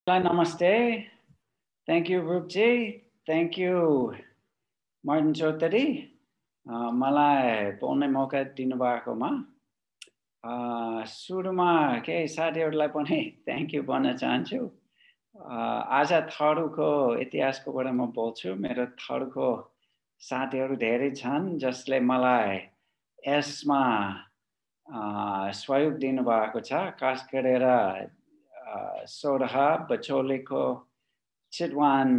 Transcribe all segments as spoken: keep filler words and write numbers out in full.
Namaste. Thank you, Rupji. Thank you, Martin Chaudhary. Uh, मलाई बोल्ने मौका दिनुभएकोमा सुरुमा केही साथीहरूलाई पनि थ्याङ्क यू भन्न चाहन्छु। आज थरुको इतिहासको बारेमा बोल्छु। मेरो थरुको साथीहरू धेरै छन् जसले मलाई यसमा सहयोग दिनुभएको छ। खास गरेर सोरहा बचोलीको चितवन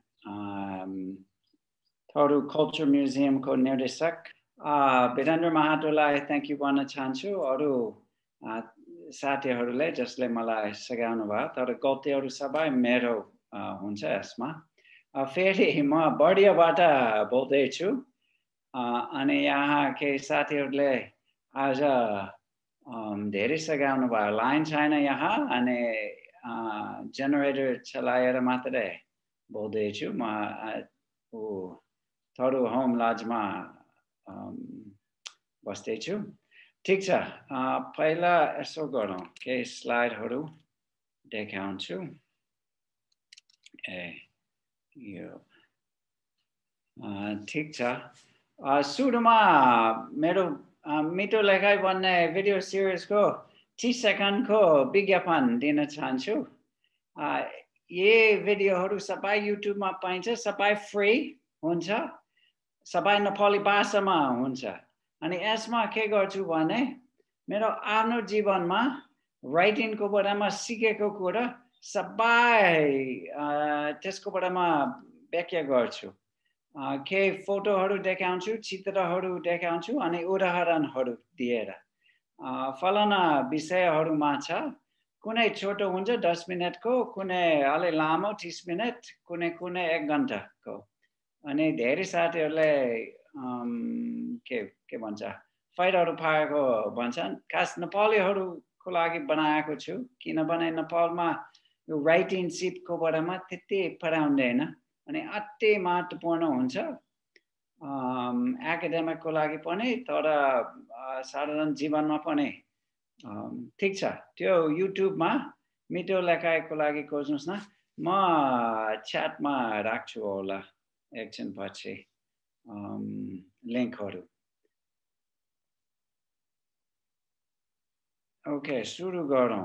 थरु कल्चर म्युजियमको निर्देशक वीरेन्द्र महातोलाई थ्याङ्क यू भन्न चाहन्छु। अरू साथीहरूले जसले मलाई सघाउनु भयो, तर गल्तीहरू सबै मेरो हुन्छ यसमा। फेरि म बर्डियाबाट बोल्दैछु अनि यहाँ केही साथीहरूले आज धेरै सघाउनु भयो। लाइन छैन यहाँ अनि जेनेरेटर चलाएर मात्रै बोल्दैछु म। ऊ थरु होम लजमा बस्दैछु। ठिक छ, पहिला यसो गरौँ, केही स्लाइडहरू देखाउँछु। ए यो ठिक छ। सुरुमा मेरो मिठो लेखाइ भन्ने भिडियो सिरिजको तीस सेकेन्डको विज्ञापन दिन चाहन्छु। ये भिडियोहरू सबै युट्युबमा पाइन्छ, सबै फ्री हुन्छ, सबै नेपाली भाषामा हुन्छ। अनि यसमा के गर्छु भने मेरो आफ्नो जीवनमा राइटिङको बारेमा सिकेको कुरा सबै त्यसको बारेमा व्याख्या गर्छु। केही फोटोहरू देखाउँछु, चित्रहरू देखाउँछु अनि उदाहरणहरू दिएर फलाना विषयहरूमा छ। कुनै छोटो हुन्छ दस मिनटको, कुनै अलि लामो तीस मिनट, कुनै कुनै एक घन्टाको। अनि धेरै साथीहरूले के के भन्छ फाइदाहरू पाएको भन्छन्। खास नेपालीहरूको लागि बनाएको छु, किनभने नेपालमा यो राइटिङ सिपको बारेमा त्यति पढाउँदैन अनि अति महत्त्वपूर्ण हुन्छ एकाडेमिकको लागि पनि, तर साधारण जीवनमा पनि। ठिक छ, त्यो युट्युबमा मिठो लेखाइको लागि खोज्नुहोस् न। म च्याटमा राख्छु होला एकछिन पछि लिङ्कहरू। ओके, सुरु गरौँ।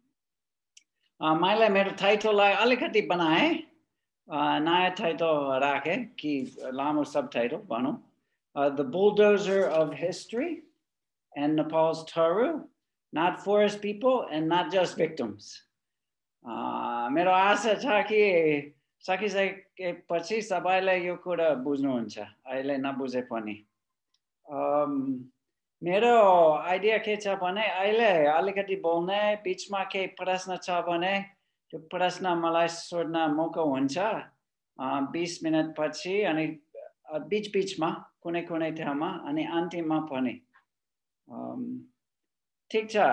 मैले मेरो टाइटललाई अलिकति बनाएँ, नयाँ टाइटल राखेँ कि लामो सब टाइटल भनौँ, the bulldozer of history and Nepal's Tharu, not forest people and not just victims. मेरो आशा छ कि सकिसकेपछि सबैले यो कुरा बुझ्नुहुन्छ, अहिले नबुझे पनि। मेरो आइडिया के छ भने अहिले अलिकति बोल्ने, बिचमा केही प्रश्न छ भने त्यो प्रश्न मलाई सोध्न मौका हुन्छ बिस मिनट पछि, अनि बिच बिचमा कुनै कुनै ठाउँमा अनि अन्तिममा पनि। ठिक छ।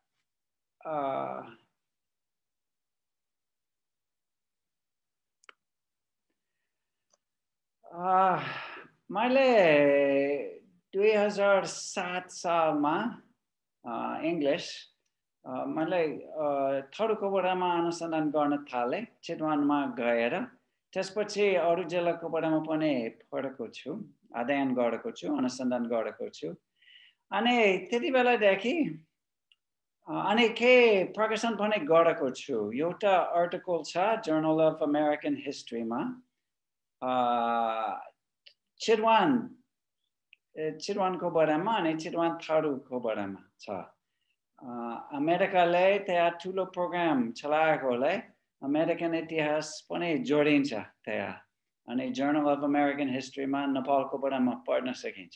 मैले दुई हजार सात सालमा इङ्ग्लिस मैले थरुको बारेमा अनुसन्धान गर्न थालेँ चितवनमा गएर। त्यसपछि अरू जिल्लाको बारेमा पनि पढेको छु, अध्ययन गरेको छु, अनुसन्धान गरेको छु। अनि त्यति बेलादेखि अनि के प्रकाशन पनि गरेको छु। एउटा आर्टिकल छ जर्नल अफ अमेरिकन हिस्ट्रीमा, चितवन चितवनको बारेमा अनि चितवन थरुको बारेमा छ। अमेरिकाले त्यहाँ ठुलो प्रोग्राम चलाएकोले अमेरिकन इतिहास पनि जोडिन्छ त्यहाँ, अनि जर्नल अफ अमेरिकन हिस्ट्रीमा नेपालको बारेमा पढ्न सकिन्छ।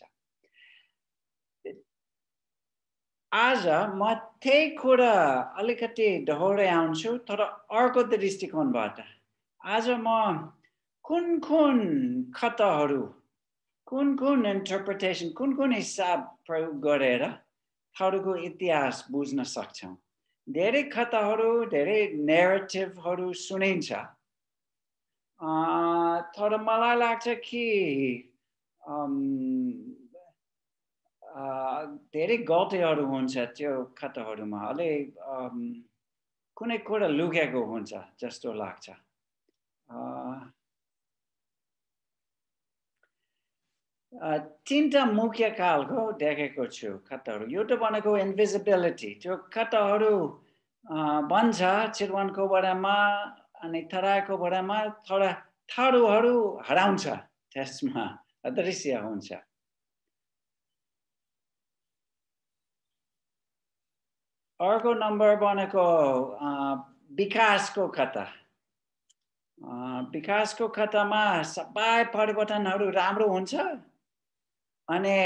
आज म त्यही कुरा अलिकति दोहोऱ्याउँछु, तर अर्को दृष्टिकोणबाट। आज म कुन कुन कथाहरू, कुन कुन इन्टरप्रिटेसन, कुन कुन हिसाब प्रयोग गरेर थरुको इतिहास बुझ्न सक्छौँ। धेरै कथाहरू, धेरै नेरेटिभहरू सुनिन्छ, तर मलाई लाग्छ कि धेरै गल्तीहरू हुन्छ त्यो कथाहरूमा। अलि कुनै कुरा लुकेको हुन्छ जस्तो लाग्छ तीनटा मुख्य कालको देखेको छु कथाहरू एउटा भनेको इन्भिजिबिलिटी त्यो कथाहरू बन्छ चितवनको बारेमा अनि तराईको बारेमा थोडा थारूहरू हराउँछ त्यसमा अदृश्य हुन्छ अर्को नम्बर भनेको विकासको कथा विकासको कथामा सबै परिवर्तनहरू राम्रो हुन्छ अनि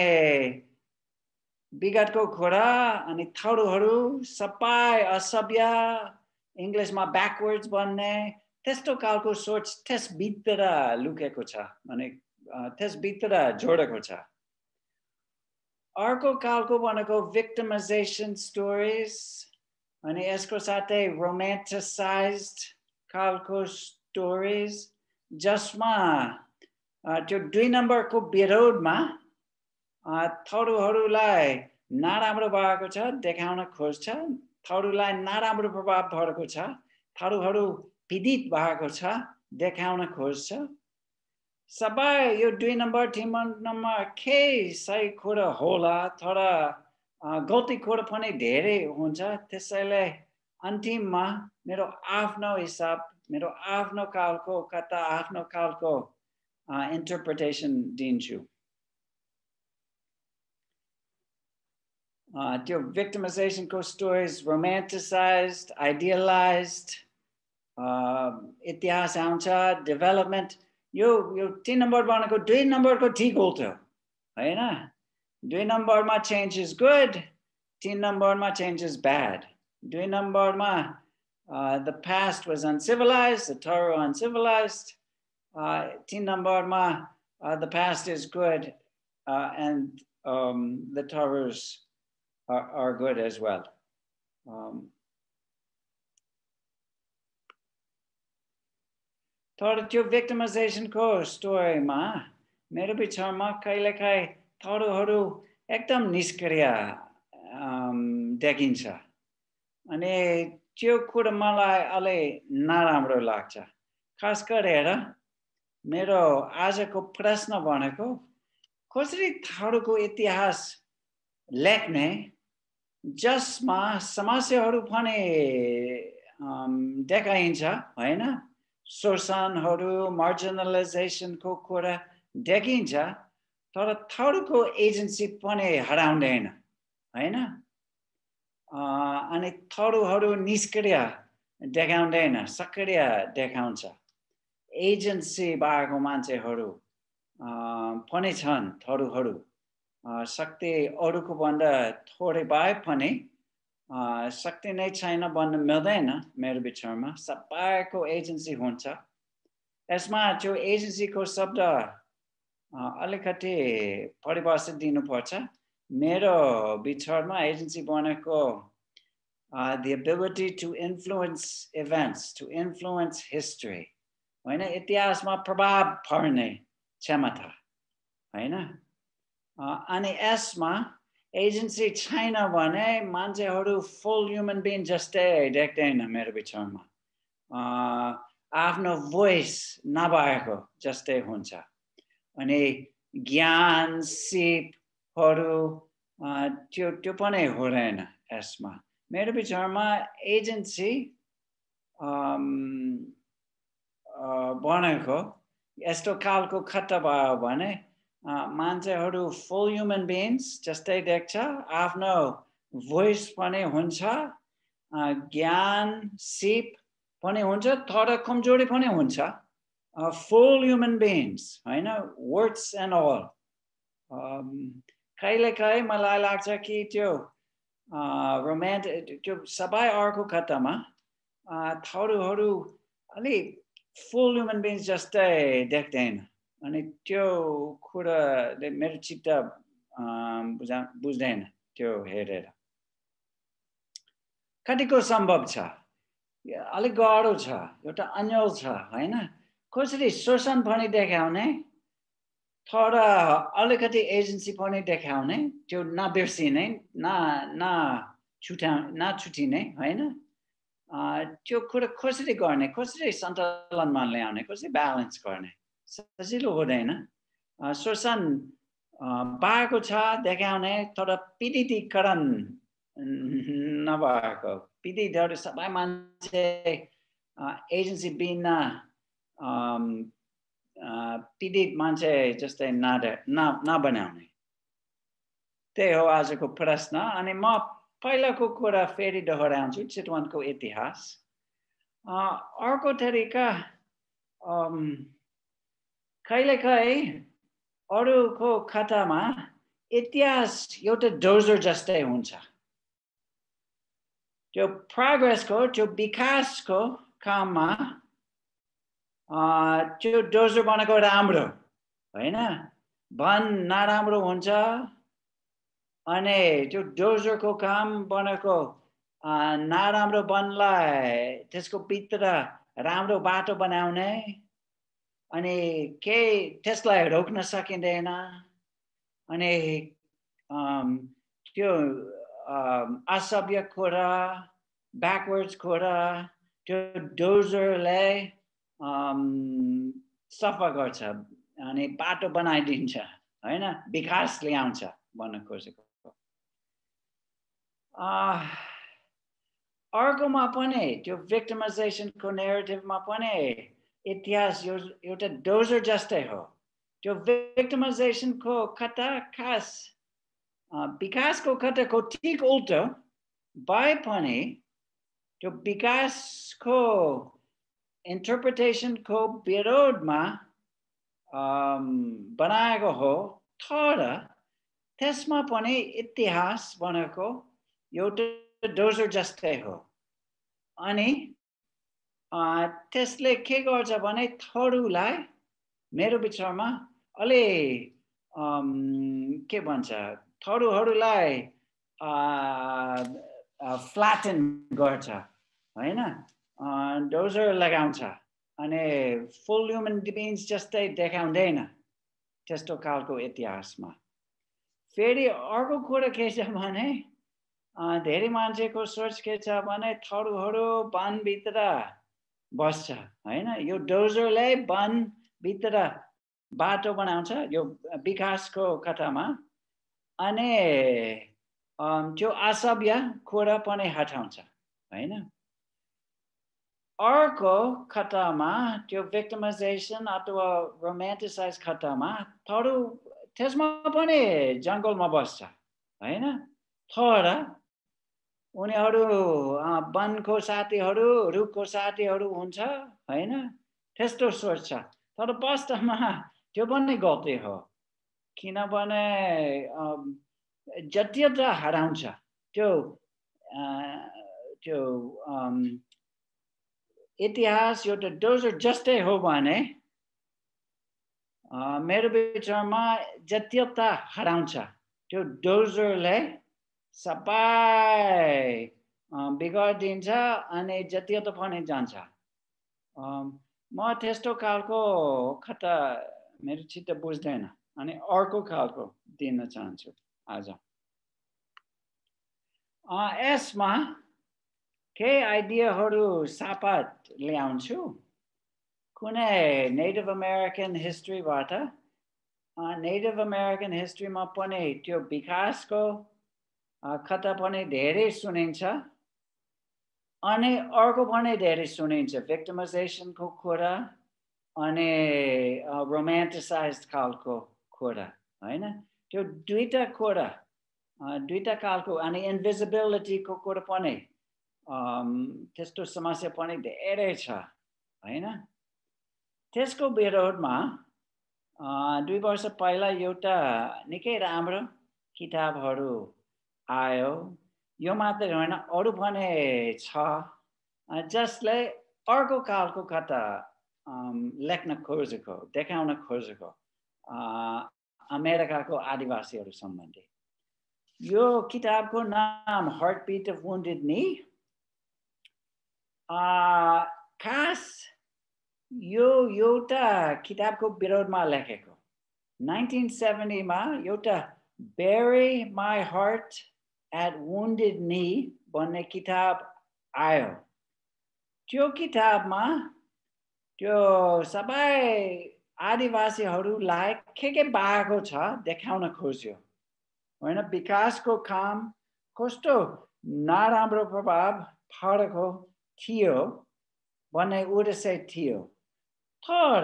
विगतको कुरा अनि थारूहरू सबै असभ्य इङ्ग्लिसमा ब्याकवर्ड्स भन्ने त्यस्तो खालको सोच त्यसभित्र लुकेको छ अनि त्यसभित्र जोडेको छ अर्को खालको भनेको victimization stories अनि यसको साथै romanticized खालको stories जसमा त्यो दुई नम्बरको विरोधमा थारूहरूलाई नराम्रो भएको छ देखाउन खोज्छ थारूलाई नराम्रो प्रभाव परेको छ थारूहरू पीडित भएको छ देखाउन खोज्छ सबै यो दुई नम्बर तीन नम्बर के सही कुरा होला थोडा गल्ती कुरा पनि धेरै हुन्छ त्यसैले अन्तिममा मेरो आफ्नो हिसाब मेरो आफ्नो खालको कथा आफ्नो खालको इन्टरप्रिटेसन दिन्छु Uh, त्यो victimization को stories romanticized, idealized, uh, इतिहास आउँछ development यो यो तीन नम्बर भनेको दुई नम्बरको ठिक उल्टो हैन दुई नम्बरमा change is good तीन नम्बरमा change is bad दुई नम्बरमा uh, the past was uncivilized the Torah uncivilized uh, तीन नम्बरमा uh, the past is good uh, and um, the Torah's Are, are good as well. Um, तर त्यो victimization को story मा मेरो विचारमा कहिलेकाहीँ थारूहरू एकदम निष्क्रिय देखिन्छ अनि त्यो कुरा मलाई अलि नराम्रो लाग्छ खास गरेर मेरो आजको प्रश्न भनेको कसरी थारूको इतिहास लेख्ने जसमा समस्याहरू पनि देखाइन्छ हैन शोषणहरू मार्जिनलाइजेसनको कुरा देखिन्छ तर थारूको एजेन्सी पनि हराउँदैन हैन अनि थारूहरू निष्क्रिय देखाउँदैन सक्रिय देखाउँछ एजेन्सी भएको मान्छेहरू पनि छन् थारूहरू शक्ति अरूको भन्दा थोरै भए पनि शक्ति नै छैन भन्न मिल्दैन मेरो विचारमा सबैको एजेन्सी हुन्छ यसमा त्यो एजेन्सीको शब्द अलिकति परिभाषा दिनुपर्छ मेरो विचारमा एजेन्सी भनेको the ability to influence events to influence history हैन इतिहासमा प्रभाव पार्ने क्षमता हैन अनि यसमा एजेन्सी छैन भने मान्छेहरू फुल ह्युमन बिङ जस्तै देख्दैन मेरो विचारमा आफ्नो भोइस नभएको जस्तै हुन्छ अनि ज्ञान सिपहरू त्यो त्यो पनि हुँदैन यसमा मेरो विचारमा एजेन्सी भनेको यस्तो खालको खतरा भयो भने मान्छेहरू फुल ह्युमन बिङ्स जस्तै देख्छ आफ्नो भोइस पनि हुन्छ ज्ञान सिप पनि हुन्छ तर कमजोरी पनि हुन्छ फुल ह्युमन बिङ्स हैन वर्ड्स एन्ड अल कहिलेकाहीँ मलाई लाग्छ कि त्यो रोमान्टिक त्यो सबै अर्को कथामा थारूहरू अलि फुल ह्युमन बिङ्स जस्तै देख्दैन अनि त्यो कुराले मेरो चित्त बुझ्दैन त्यो हेरेर कतिको सम्भव छ अलिक गाह्रो छ एउटा अन्यल छ हैन कसरी शोषण पनि देखाउने तर अलिकति एजेन्सी पनि देखाउने त्यो नबिर्सिने न न छुटा नछुटिने हैन त्यो कुरा कसरी गर्ने कसरी सन्तुलनमा ल्याउने कसरी ब्यालेन्स गर्ने सजिलो हुँदैन शोषण भएको छ देखाउने तर पीडितीकरण नभएको पीडितहरू सबै मान्छे एजेन्सी बिना पीडित मान्छे जस्तै नबनाउने त्यही हो आजको प्रश्न अनि म पहिलाको कुरा फेरि दोहोऱ्याउँछु चितवनको इतिहास अर्को तरिका कहिलेकाहीँ अरूको कथामा इतिहास एउटा डोजर जस्तै हुन्छ त्यो प्रोग्रेसको त्यो विकासको काममा त्यो डोजर बनेको राम्रो होइन वन नराम्रो हुन्छ अनि त्यो डोजरको काम बनेको नराम्रो वनलाई त्यसको भित्र राम्रो बाटो बनाउने अनि के त्यसलाई रोक्न सकिँदैन अनि त्यो असभ्य कुरा ब्याकवर्ड्स कुरा त्यो डोजरले सफा गर्छ अनि बाटो बनाइदिन्छ हैन विकास ल्याउँछ भन्न खोजेको अर्कोमा पनि त्यो भिक्टिमाइजेसनको नेरेटिभमा पनि इतिहास एउटा डोजर जस्तै हो त्यो भिक्टिमाइजेसनको कथा खास विकासको कथाको ठिक उल्टो भए पनि त्यो विकासको इन्टरप्रिटेसनको विरोधमा बनाएको हो तर त्यसमा पनि इतिहास भनेको एउटा डोजर जस्तै हो अनि त्यसले के गर्छ भने थोरलाई मेरो विचारमा अलि के भन्छ थोरहरूलाई फ्ल्याटन गर्छ हैन डोजर लगाउँछ अनि फुल ह्युमन बिइङ्स जस्तै देखाउँदैन त्यस्तो खालको इतिहासमा फेरि अर्को कुरा के छ भने धेरै मान्छेको सोच के छ भने थोरहरू वनभित्र बस्छ हैन यो डोजरले वनभित्र बाटो बनाउँछ यो विकासको कथामा अनि त्यो असभ्य कुरा पनि हटाउँछ हैन अर्को कथामा त्यो भिक्टिमाइजेसन अथवा रोमान्टिसाइज कथामा थोरु त्यसमा पनि जङ्गलमा बस्छ हैन तर उनीहरू वनको साथीहरू रुखको साथीहरू हुन्छ हैन त्यस्तो सोच्छ तर वास्तवमा त्यो पनि गल्ती हो किनभने जटिलता हराउँछ त्यो त्यो इतिहास एउटा डोजर जस्तै हो भने मेरो विचारमा जटिलता हराउँछ त्यो डोजरले सबै बिगाडिदिन्छ अनि जटिलता पनि जान्छ म त्यस्तो खालको कथा मेरो चित्त बुझ्दैन अनि अर्को खालको दिन चाहन्छु आज यसमा केही आइडियाहरू सापट ल्याउँछु कुनै नेटिभ अमेरिकन हिस्ट्रीबाट नेटिभ अमेरिकन हिस्ट्रीमा पनि त्यो विकासको कथा पनि धेरै सुनिन्छ अनि अर्को पनि धेरै सुनिन्छ भिक्टिमाइजेसनको कुरा अनि रोमान्टिसाइज्ड खालको कुरा हैन त्यो दुईटा कुरा दुईटा खालको अनि इन्भिजिबिलिटीको कुरा पनि त्यस्तो समस्या पनि धेरै छ हैन त्यसको विरोधमा दुई वर्ष पहिला एउटा निकै राम्रो किताबहरू आयो यो मात्र होइन अरू पनि छ जसले अर्को खालको कथा लेख्न खोजेको देखाउन खोजेको अमेरिकाको आदिवासीहरू सम्बन्धी यो किताबको नाम हार्टबिट अफ वुन्डेड नी खास यो एउटा किताबको विरोधमा लेखेको नाइन्टीन सेभेन्टी मा एउटा Bury My Heart at Wounded Knee भन्ने किताब आयो त्यो किताबमा त्यो सबै आदिवासीहरूलाई के के भएको छ देखाउन खोज्यो होइन विकासको काम कस्तो नराम्रो प्रभाव परेको थियो भन्ने उद्देश्य थियो तर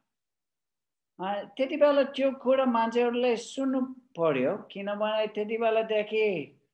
त्यति बेला त्यो कुरा मान्छेहरूले सुन्नु पर्यो किनभने त्यति बेलादेखि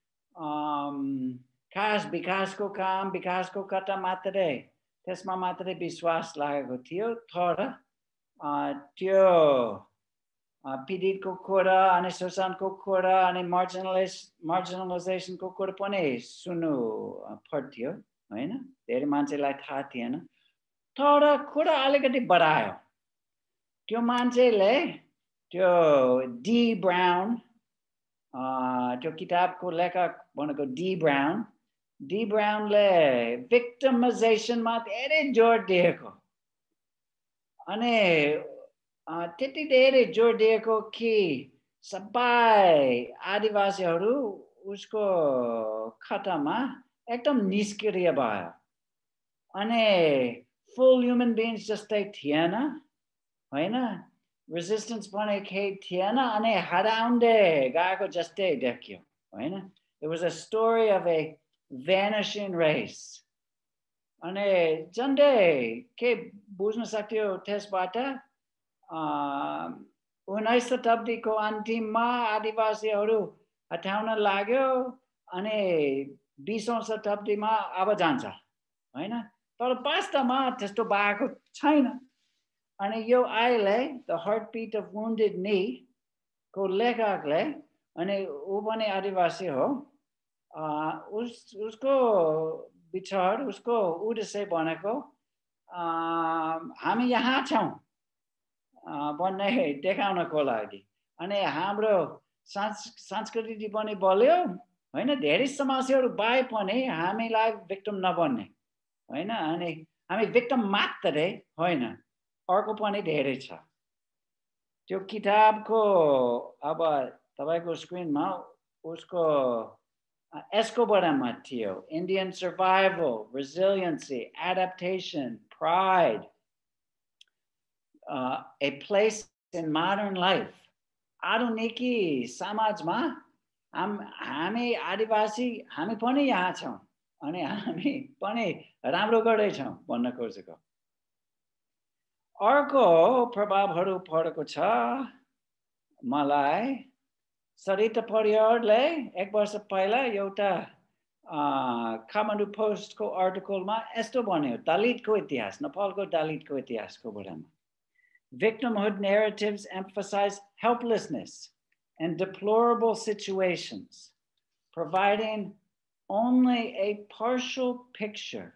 खास विकासको काम विकासको कथा मात्रै त्यसमा मात्रै विश्वास लागेको थियो तर त्यो पीडितको कुरा अनि शोषणको कुरा अनि मार्जिनलाइज मार्जिनलाइजेसनको कुरा पनि सुन्नु पर्थ्यो होइन धेरै मान्छेलाई थाहा थिएन तर कुरा अलिकति बढायो त्यो मान्छेले त्यो डी ब्राउन त्यो किताबको लेखक भनेको डी ब्राउन डी ब्राउनले विक्टिमाइजेसनमा धेरै जोड दिएको अनि त्यति धेरै जोड दिएको कि सबै आदिवासीहरू उसको कथामा एकदम निष्क्रिय भयो अनि फुल ह्युमन बिङ्स जस्तै थिएन होइन रेजिस्टेन्स पनि केही थिएन अनि हराउँदै गएको जस्तै देखियो होइन it was a story of a vanishing race अनि झन्डै के बुझ्न सक्थ्यो त्यसबाट उन्नाइस शताब्दीको अन्तिममा आदिवासीहरू हटाउन लाग्यो अनि बीसौँ शताब्दीमा अब जान्छ होइन तर वास्तवमा त्यस्तो भएको छैन अनि यो अहिले the heartbeat of wounded knee को लेखकले अनि ऊ पनि आदिवासी हो उस उसको विचार उसको उद्देश्य भनेको हामी यहाँ छौँ भन्ने देखाउनको लागि अनि हाम्रो संस्कृति पनि बल्यो होइन धेरै समस्याहरू भए पनि हामीलाई भिक्टिम नबन्ने होइन अनि हामी भिक्टिम मात्रै होइन अर्को पनि धेरै छ त्यो किताबको अब तपाईको स्क्रिनमा उसको यसको बारेमा थियो Indian survival, resiliency, adaptation, pride, uh, a place in modern life. आधुनिकी समाजमा हाम हामी आदिवासी हामी पनि यहाँ छौँ अनि हामी पनि राम्रो गर्दैछौँ भन्न खोजेको अर्को प्रभावहरू परेको छ मलाई सरिता परियारले एक वर्ष पहिला एउटा काठमाडौँ पोस्टको आर्टिकलमा यस्तो भन्यो दलितको इतिहास नेपालको दलितको इतिहासको बारेमा Victimhood narratives emphasize helplessness and deplorable situations, providing only a partial picture.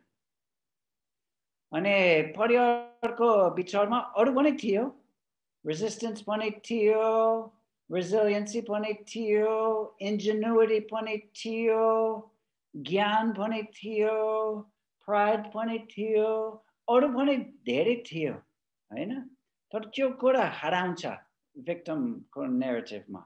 अनि परिवारको विचारमा अरु पनि थियो resistance पनि थियो resiliency पनि थियो ingenuity पनि थियो ज्ञान पनि थियो pride पनि थियो अरु पनि धेरै थियो हैन तर त्यो कुरा हराउँछ victim को narrative मा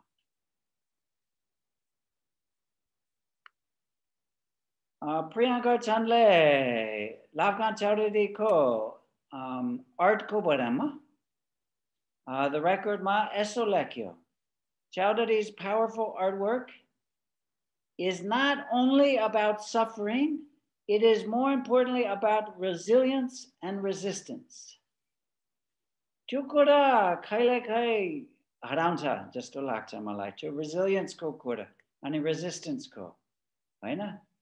प्रियंका चन्दले लाभकान्त चौधरीको आर्ट को बारेमा the record मा यसो लेख्यो Chowdhury's powerful artwork is not only about suffering, it is more importantly about resilience and resistance. त्यो कुरा कहिलेकाहीँ हराउँछ जस्तो लाग्छ मलाई त्यो resilience को कुरा अनि resistance को हैन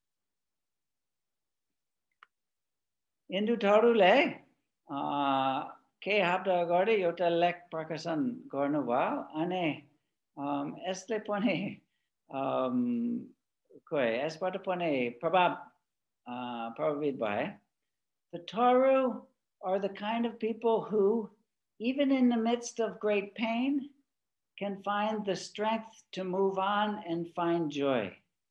इन्दु थरुले केही हप्ता अगाडि एउटा लेख प्रकाशन गर्नुभयो अनि यसले पनि खोइ यसबाट पनि प्रभाव प्रभावित भए The Tharu are the kind of people who, even in the midst of great pain, can find the strength to move on and find joy.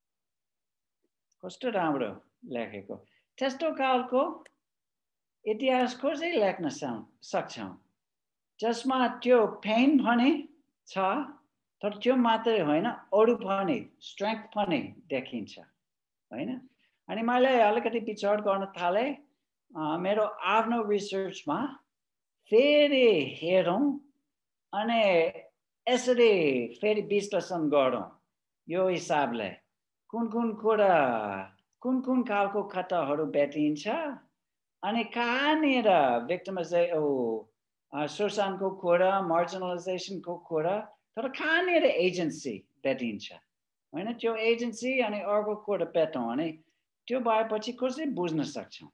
कस्तो राम्रो लेखेको त्यस्तो कालको इतिहास कसरी लेख्न सक्छौं जसमा त्यो पेन पनि छ तर त्यो मात्रै होइन अरु पनि स्ट्रेंथ पनि देखिन्छ हैन अनि मैले अलिकति विचार गर्न थाले मेरो आफ्नो रिसर्चमा फेरि हेरौँ अनि यसरी फेरि विश्लेषण गरौँ यो हिसाबले कुन कुन कुरा कुन कुन खालको खतराहरू भेटिन्छ अनि कहाँनिर victimization ओ शोषणको कुरा marginalizationको कुरा तर कहाँनिर एजेन्सी भेटिन्छ हैन त्यो एजेन्सी अनि अर्को कुरा भेटौँ अनि त्यो भएपछि कसरी बुझ्न सक्छौँ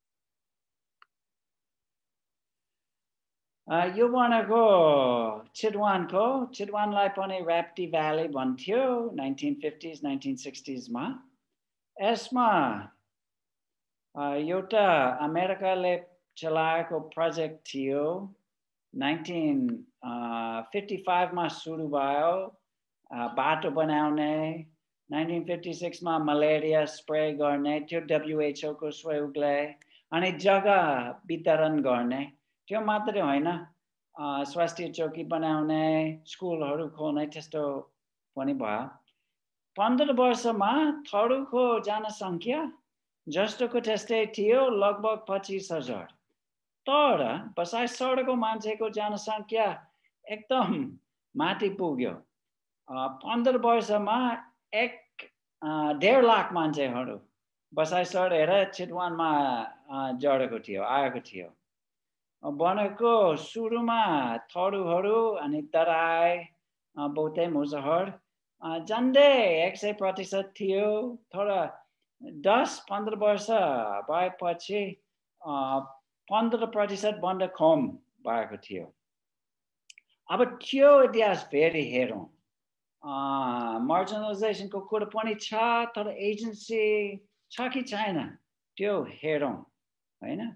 यो भनेको चितवनको चितवनलाई पनि Rapti Valley भन्थ्यो nineteen fifties nineteen sixties मा यसमा एउटा अमेरिकाले चलाएको प्रोजेक्ट थियो nineteen fifty-five मा सुरु भयो बाटो बनाउने nineteen fifty-six मा मलेरिया स्प्रे गर्ने त्यो W H O को सहयोगले अनि जग्गा वितरण गर्ने त्यो मात्रै होइन स्वास्थ्य चौकी बनाउने स्कुलहरू खोल्ने त्यस्तो पनि भयो पन्ध्र वर्षमा थरुको जनसङ्ख्या जस्तोको त्यस्तै थियो लगभग पच्चीस हजार तर बसाइ सडकको मान्छेको जनसङ्ख्या एकदम माथि पुग्यो पन्ध्र वर्षमा एक डेढ लाख मान्छेहरू बसाइ सडेर चितवनमा जडेको थियो आएको थियो भनेको सुरुमा थरुहरू अनि तराई बहुतै मुसहर झन्डै एक सय प्रतिशत थियो तर दस पन्ध्र वर्ष भएपछि पन्ध्र प्रतिशत भन्दा कम भएको थियो अब त्यो इतिहास फेरि हेरौँ मार्जिनलाइजेसनको कुरा पनि छ तर एजेन्सी छ कि छैन त्यो हेरौँ हैन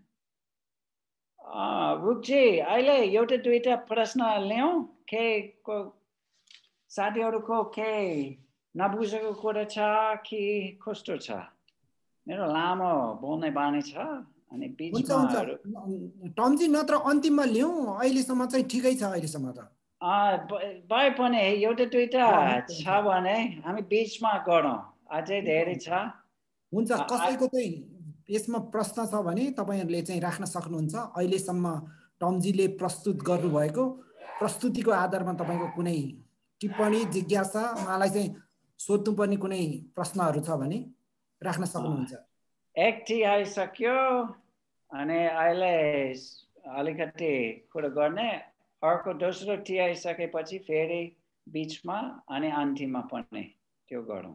रुपजी अहिले एउटा दुईटा प्रश्न ल्याउँ के साथीहरूको के नबुझेको कुरा छ कि कस्तो छ मेरो लामो बोल्ने बानी छ अनि बीचमा टमजी नत्र अन्तिममा ल्याउँ अहिलेसम्म चाहिँ ठिकै छ अहिलेसम्म त भए पनि एउटा दुईटा छ भने हामी बीचमा गरौँ अझै धेरै छ हुन्छ कसैको चाहिँ यसमा प्रश्न छ भने तपाईहरुले चाहिँ राख्न सक्नुहुन्छ अहिलेसम्म टमजीले प्रस्तुत गर्नुभएको प्रस्तुतिको आधारमा तपाईको कुनै टिप्पणी जिज्ञासा मलाई चाहिँ सोध्नु पर्ने कुनै प्रश्नहरू छ भने राख्न सक्नुहुन्छ एक टी आइसक्यो अनि अहिले अलिकति कुरा गर्ने अर्को दोस्रो टी आइसकेपछि फेरि बीचमा अनि अन्तिममा पनि त्यो गरौँ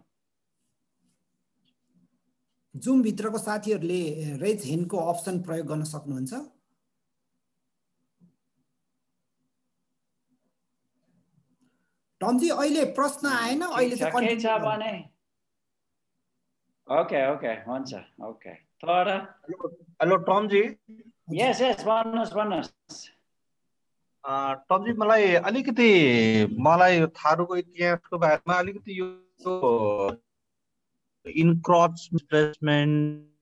जुम भित्रको साथीहरुले रेज ह्यान्डको अप्सन प्रयोग गर्न सक्नुहुन्छ टमजी अहिले प्रश्न आएन अहिले चाहिँ कन्टिन्यू गर्ने ओके ओके हुन्छ ओके तर हेलो टमजी यस यस भन्नुस् भन्नुस् टमजी मलाई अलिकति मलाई थारूको इतिहासको बारेमा अलिकति यो इनक्रोचमेन्ट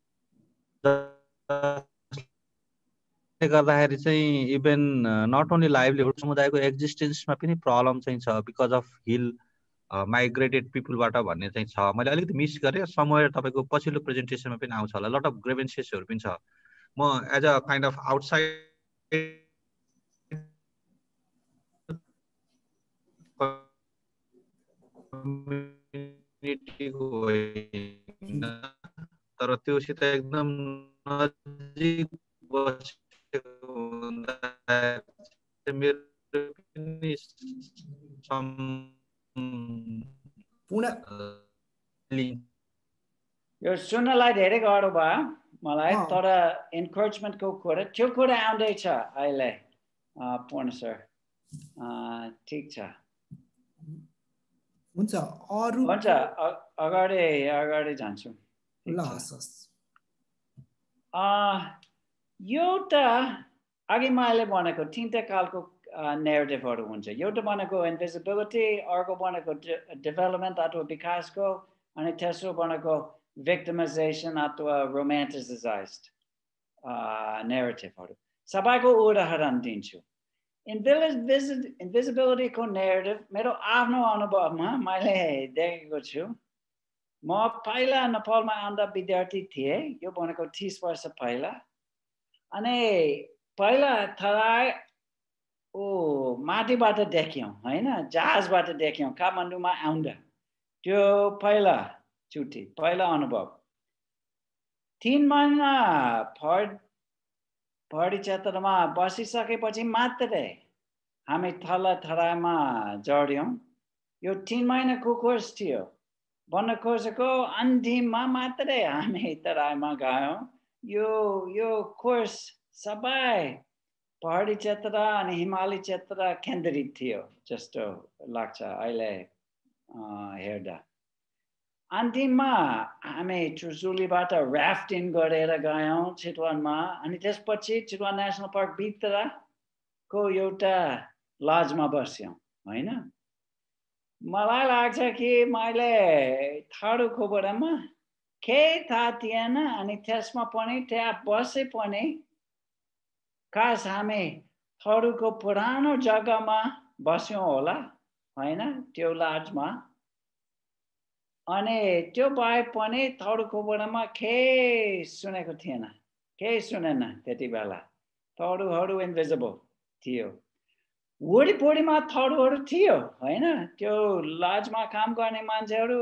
गर्दाखेरि चाहिँ इभन नट ओन्ली लाइभलीहुड समुदायको एक्जिस्टेन्समा पनि प्रब्लम चाहिँ छ बिकज अफ हिल माइग्रेटेड पिपुलबाट भन्ने चाहिँ छ मैले अलिकति मिस गरेँ समवेयर तपाईको पछिल्लो प्रेजेन्टेसनमा पनि आउँछ होला लट अफ ग्रेभेन्सेसहरू पनि छ म as a kind of outside तर त्योसित एकदम नजिक बसेको मेरो पनि यो सुन्नलाई धेरै गाह्रो भयो मलाई तर इन्करेजमेन्टको कुरा त्यो कुरा आउँदैछ अहिले पूर्ण सर ठीक छ हुन्छ अरु हुन्छ अगाडि अगाडि जान्छु ल हस् अ एउटा अघि मैले भनेको तीनटा खालको नेरेटिभहरू हुन्छ एउटा भनेको इन्भिजिबिलिटी अर्को भनेको डेभलपमेन्ट अथवा विकासको अनि तेस्रो भनेको victimization अथवा romanticized नेरेटिभहरू सबैको उदाहरण दिन्छु इन्भिजिबिलिटी को नेरेटिभ मेरो आफ्नो अनुभवमा मैले देखेको छु म पहिला नेपालमा आउँदा विद्यार्थी थिएँ यो भनेको तीस वर्ष पहिला अनि पहिला थराई ओ माथिबाट देख्यौँ हैन जहाजबाट देख्यौँ काठमाडौँमा आउँदा त्यो पहिला चुटी पहिला अनुभव तीन महिना फड पहाडी क्षेत्रमा बसिसकेपछि मात्रै हामी तल तराईमा झर्यौँ यो तीन महिनाको कोर्स थियो भन्न खोजेको अन्तिममा मात्रै हामी तराईमा गयौँ यो यो कोर्स सबै पहाडी क्षेत्र अनि हिमाली क्षेत्र केन्द्रित थियो जस्तो लाग्छ अहिले हेर्दा अन्तिममा हामी त्रिशुलीबाट राफ्टिङ गरेर गयौँ चितवनमा अनि त्यसपछि चितवन नेसनल पार्क भित्रको एउटा लजमा बस्यौँ हैन मलाई लाग्छ कि मैले थारूको बारेमा केही थाहा थिएन अनि त्यसमा पनि त्यहाँ बसे पनि खास हामी थारूको पुरानो जग्गामा बस्यौँ होला हैन त्यो लजमा अनि त्यो बाहेक पनि थारूको बारेमा केही सुनेको थिएन केही सुनेन त्यति बेला थारूहरू इन्भिजिबल थियो वरिपरिमा थारूहरू थियो हैन त्यो लजमा काम गर्ने मान्छेहरू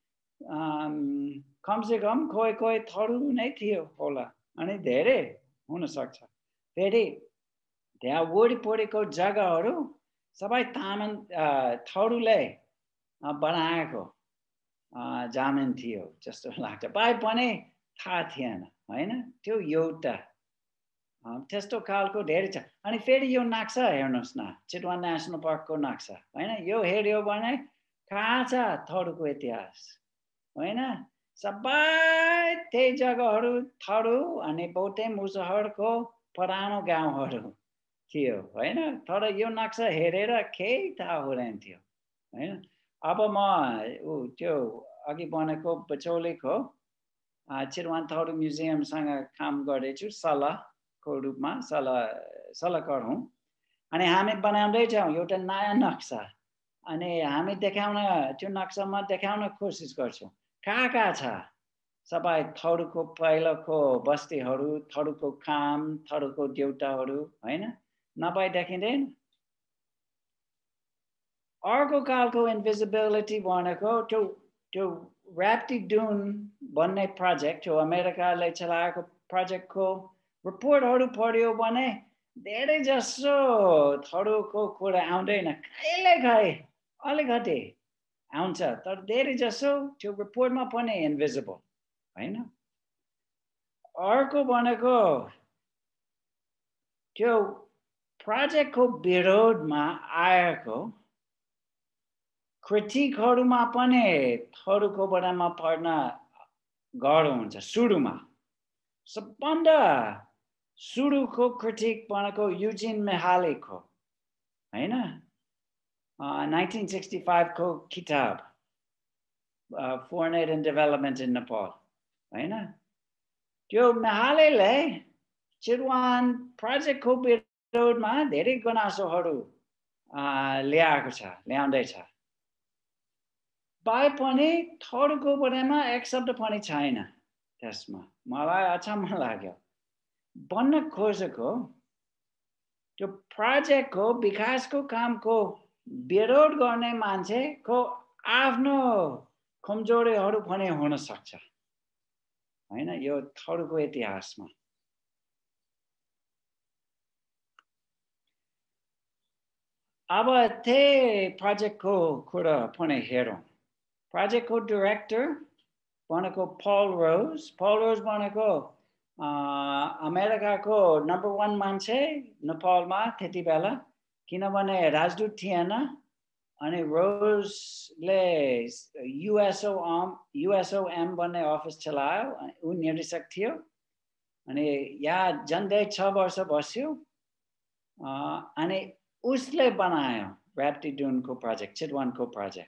कमसे कम कोही कोही थारू नै थियो होला अनि धेरै हुन सक्छ फेरि त्यहाँ वरिपरिको जग्गाहरू सबै तामाङ थारूले बनाएको जामिन थियो जस्तो लाग्छ बाहेक पनि थाहा थिएन हैन त्यो एउटा त्यस्तो खालको धेरै छ अनि फेरि यो नक्सा हेर्नुहोस् न चितवन नेसनल पार्कको नक्सा हैन यो हेर्यो भने कहाँ छ थारूको इतिहास हैन सबै त्यही जग्गाहरू थारू अनि भोटे मुसहरको पुरानो गाउँहरू थियो हैन तर यो नक्सा हेरेर केही थाहा हुँदैन थियो हैन अब म ऊ त्यो अघि भनेको बचौलीको चितवन थारू म्युजियमसँग काम गर्दैछु सल्लाहको रूपमा सल्लाह सल्लाहकार हुँ अनि हामी बनाउँदैछौँ एउटा नयाँ नक्सा अनि हामी देखाउन त्यो नक्सामा देखाउन कोसिस गर्छौँ कहाँ कहाँ छ सबै थारूको पहिलाको बस्तीहरू थारूको काम थारूको देउताहरू हैन नभए देखिँदैन अर्को खालको इन्भिजिबिलिटी भनेको त्यो त्यो ऱ्याप्टी डुन भन्ने प्रोजेक्ट त्यो अमेरिकाले चलाएको प्रोजेक्टको रिपोर्टहरू पढ्यो भने धेरै जसो थारूको कुरा आउँदैन कहिले काहीँ अलिकति आउँछ तर धेरै जसो त्यो रिपोर्टमा पनि इन्भिजिबल हैन अर्को भनेको त्यो प्रोजेक्टको विरोधमा आएको क्रिटिकहरूमा पनि थारूको बारेमा पढ्न गाह्रो हुन्छ सुरुमा सबभन्दा सुरुको क्रिटिक भनेको युजिन मेहालेको हैन नाइन्टिन सिक्सटी फाइभ को किताब foreign aid and development in Nepal हैन त्यो मेहालेले चितवन प्रोजेक्टको विरोधमा धेरै गुनासोहरू ल्याएको छ ल्याउँदैछ बाहेक पनि थारूको बारेमा एक शब्द पनि छैन त्यसमा मलाई अचम्म लाग्यो भन्न खोजेको त्यो प्रोजेक्टको विकासको कामको विरोध गर्ने मान्छेको आफ्नो कमजोरीहरू पनि हुन सक्छ हैन यो थारूको इतिहासमा अब त्यही प्रोजेक्टको कुरा पनि हेरौँ प्रोजेक्टको डाइरेक्टर भनेको पल रोज पल रोज भनेको अमेरिकाको नम्बर वान मान्छे नेपालमा त्यति बेला किनभने राजदूत थिएन अनि रोजले युएसओएम युएसओएम भन्ने अफिस चलायो ऊ निर्देशक थियो अनि यहाँ झन्डै छ वर्ष बस्यो अनि उसले बनायो ऱ्याप्टी डुनको प्रोजेक्ट चितवनको प्रोजेक्ट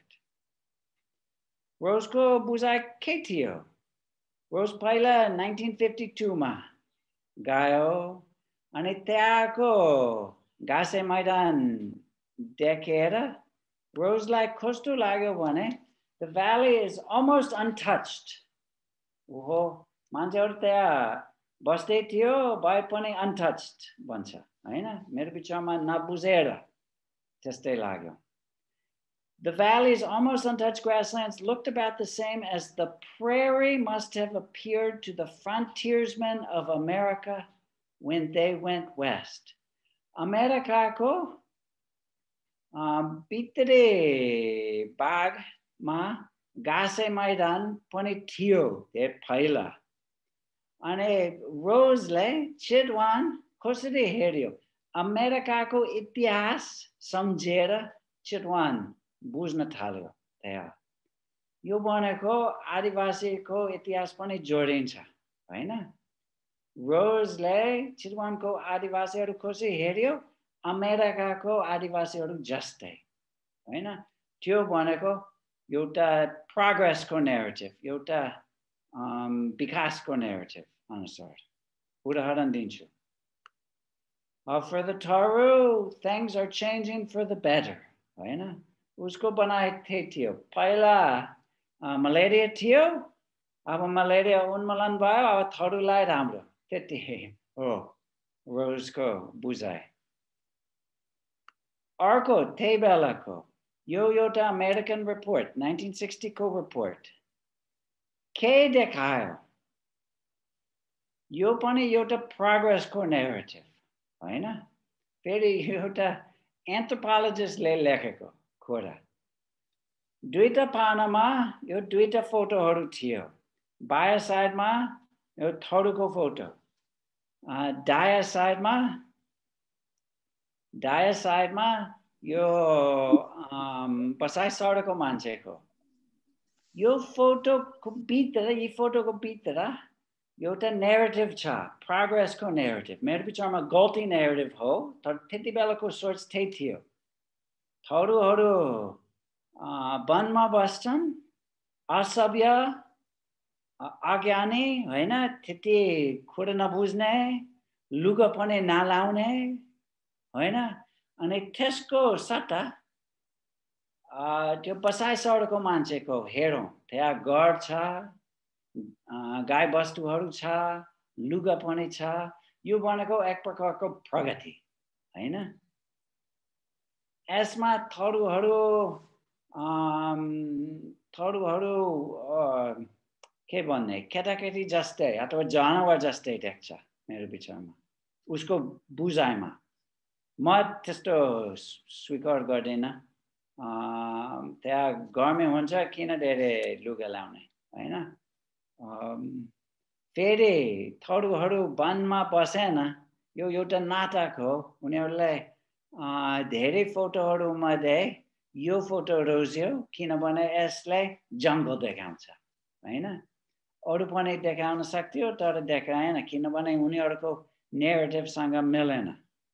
रोजको बुझाइ के थियो रोज पहिला नाइन्टिन फिफ्टी टू मा गयो अनि त्यहाँको घाँसे मैदान देखेर रोजलाई कस्तो लाग्यो भने the valley is almost untouched ओहो मान्छेहरू त्यहाँ बस्दै थियो भए पनि अनटच्ड भन्छ हैन मेरो विचारमा नबुझेर त्यस्तै लाग्यो The valleys, almost untouched grasslands, looked about the same as the prairie must have appeared to the frontiersmen of America when they went west. Americako um, भित्रे बागमा घाँसे मैदान पनि थियो धेरै फैला अनि रोजले चितवन कसरी हेर्यो अमेरिकाको इतिहास सम्झेर चितवन बुझ्न थाल्यो त्यहाँ यो भनेको आदिवासीको इतिहास पनि जोडिन्छ हैन रोजले चितवनको आदिवासीहरू कसरी हेर्यो अमेरिकाको आदिवासीहरू जस्तै हैन त्यो भनेको एउटा प्रोग्रेसको नैरेटिभ एउटा विकासको नैरेटिभ अनुसार उदाहरण दिन्छु For the Taru, things are changing for the better हैन उसको बनाए थियो पहिला मलेरिया थियो अब मलेरिया उन्मूलन भयो अब थरुलाई राम्रो त्यति हो रोजको बुझाइ अर्को त्यही बेलाको यो एउटा अमेरिकन रिपोर्ट nineteen sixty को रिपोर्ट के देखायो यो पनि एउटा प्रोग्रेसको नैरेटिभ हैन फेरि एउटा एन्थ्रोपोलोजिस्टले लेखेको कुरा दुईटा पानामा यो दुईटा फोटोहरू थियो बायाँ साइडमा यो थरुको फोटो दायाँ साइडमा दायाँ साइडमा यो बसाइ सडकको मान्छेको यो फोटोको भित्र यी फोटोको भित्र एउटा नैरेटिभ छ प्रोग्रेसको नैरेटिभ मेरो विचारमा गल्ती नैरेटिभ हो तर त्यति बेलाको सोच त्यही थियो थरुहरू वनमा बस्छन् असभ्य अज्ञानी हैन त्यति कुरा नबुझ्ने लुगा पनि नलाउने हैन अनि त्यसको सट्टा त्यो बसाइ सडकको मान्छेको हेरौँ त्यहाँ घर छ गाई बस्तुहरू छ लुगा पनि छ यो भनेको एक प्रकारको प्रगति हैन यसमा थरुहरू थरुहरू के भन्ने केटाकेटी जस्तै अथवा जनावर जस्तै देख्छ मेरो विचारमा उसको बुझाइमा म त्यस्तो स्वीकार गर्दैन त्यहाँ गर्मी हुन्छ किन धेरै लुगा लाउने हैन फेरि थरुहरू वनमा बसेन यो एउटा नाटक हो उनीहरूलाई धेरै फोटोहरू मध्ये यो फोटो रोज्यो किनभने यसले जङ्गल देखाउँछ हैन अरू पनि देखाउन सक्थ्यो तर देखाएन किनभने उनीहरूको नेरेटिभसँग मिलेन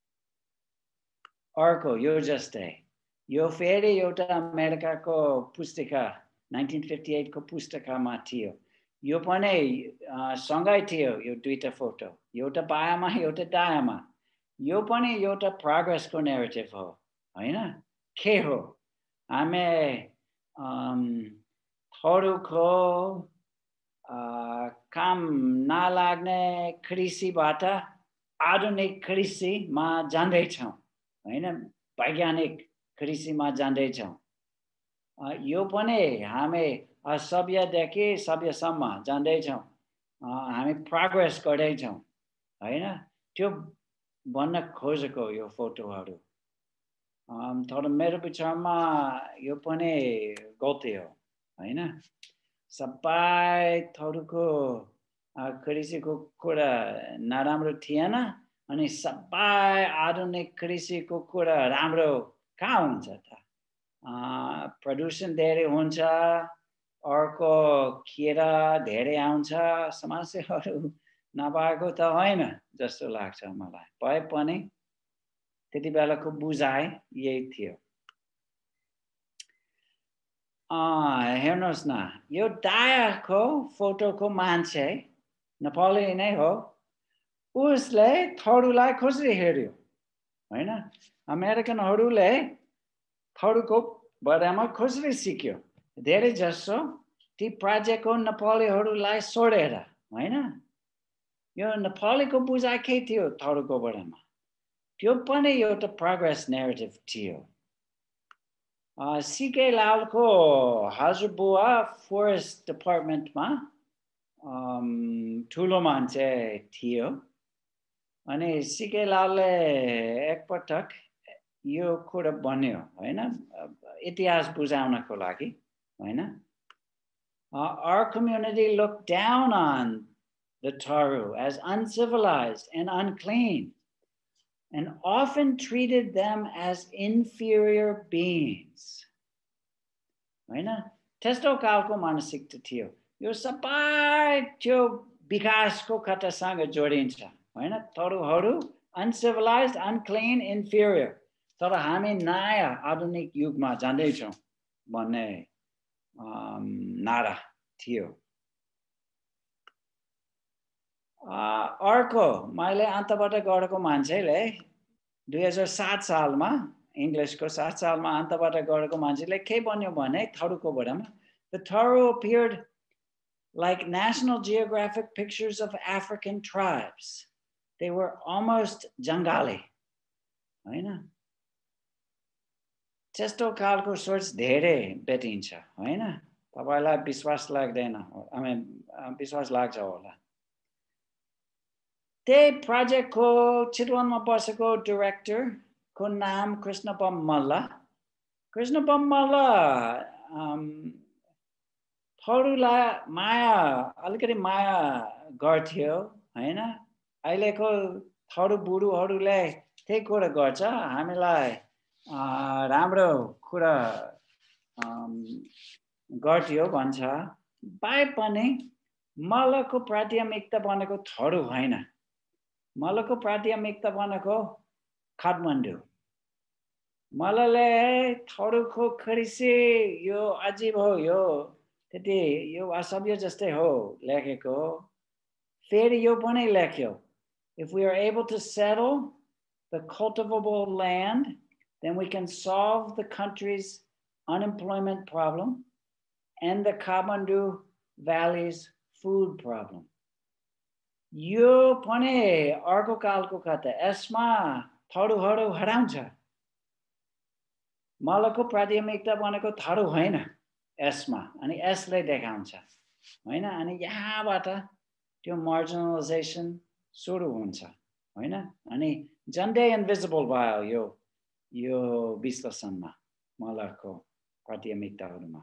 अर्को यो जस्तै यो फेरि एउटा अमेरिकाको पुस्तिका nineteen fifty-eight को पुस्तकमा थियो यो पनि सँगै थियो यो दुईटा फोटो एउटा बायाँमा एउटा दायाँमा यो पनि एउटा प्रोग्रेसको नैरेटिभ हो हैन के हो हामी थरुको काम नलाग्ने कृषिबाट आधुनिक कृषिमा जाँदैछौँ हैन वैज्ञानिक कृषिमा जाँदैछौँ यो पनि हामी असभ्यदेखि सभ्यसम्म जाँदैछौँ हामी प्रोग्रेस गर्दैछौँ हैन त्यो भन्न खोजेको यो फोटोहरू तर मेरो विचारमा यो पनि गल्ती हो हैन सबै थरुको कृषिको कुरा नराम्रो थिएन अनि सबै आधुनिक कृषिको कुरा राम्रो कहाँ हुन्छ त प्रदूषण धेरै हुन्छ अर्को कीरा धेरै आउँछ समस्याहरू नभएको त होइन जस्तो लाग्छ मलाई भए पनि त्यति बेलाको बुझाइ यही थियो हेर्नुहोस् न यो दायाँको फोटोको मान्छे नेपाली नै हो उसले थरुलाई कसरी हेर्यो हैन अमेरिकनहरूले थरुको बारेमा कसरी सिक्यो धेरै जसो ती राज्यको नेपालीहरूलाई छोडेर हैन यो नेपालीको बुझाइ के थियो थरूको बारेमा त्यो पनि एउटा प्रोग्रेस नेरेटिभ थियो सीके लालको हजुरबुवा फरेस्ट डिपार्टमेन्टमा ठुलो मान्छे थियो अनि सीके लालले एकपटक यो कुरा भन्यो हैन इतिहास बुझाउनको लागि हैन our community looked down on the Taru as uncivilized and unclean and often treated them as inferior beings. हैन त्यस्तो खालको मानसिकता थियो यो सबै त्यो विकासको कथासँग जोडिन्छ हैन तरुहरू uncivilized, unclean, inferior तर हामी नयाँ आधुनिक युगमा जाँदैछौँ भन्ने नारा थियो अर्को मैले अन्तबाट गरेको मान्छेले दुई हजार सात सालमा इङ्ग्लिसको सात सालमा अन्तबाट गरेको मान्छेले के भन्यो भने थरूको बारेमा the Taro appeared like National Geographic pictures of African tribes. They were almost Jangali. हैन त्यस्तो खालको सोच धेरै भेटिन्छ हैन तपाईलाई विश्वास लाग्दैन हामी विश्वास लाग्छ होला त्यही प्रोजेक्टको चितवनमा बसेको डाइरेक्टरको नाम कृष्णपम मल्ल कृष्णपम मल्ल थरूलाई माया अलिकति माया गर्थ्यो हैन अहिलेको थरू बुढोहरूले त्यही कुरा गर्छ हामीलाई राम्रो कुरा गर्थ्यो भन्छ बाइ पनि मल्लको प्राथमिकता भनेको थरू होइन मल्लको प्राथमिकता भनेको काठमाडौँ मल्लले थरूको कृषि यो अजीब हो यो त्यति यो असभ्य जस्तै हो लेखेको फेरि यो पनि लेख्यो if we are able to settle the cultivable land then we can solve the country's unemployment problem and the Kathmandu Valley's food problem. यो पनि अर्को कालको कथा यसमा थरूहरू हराउँछ मल्लको प्राथमिकता भनेको थरू होइन यसमा अनि यसले देखाउँछ हैन अनि यहाँबाट त्यो मार्जिनलाइजेसन सुरु हुन्छ हैन अनि झन्डै इन्भिजिबल भयो यो यो विश्लेषणमा मल्लको प्राथमिकताहरूमा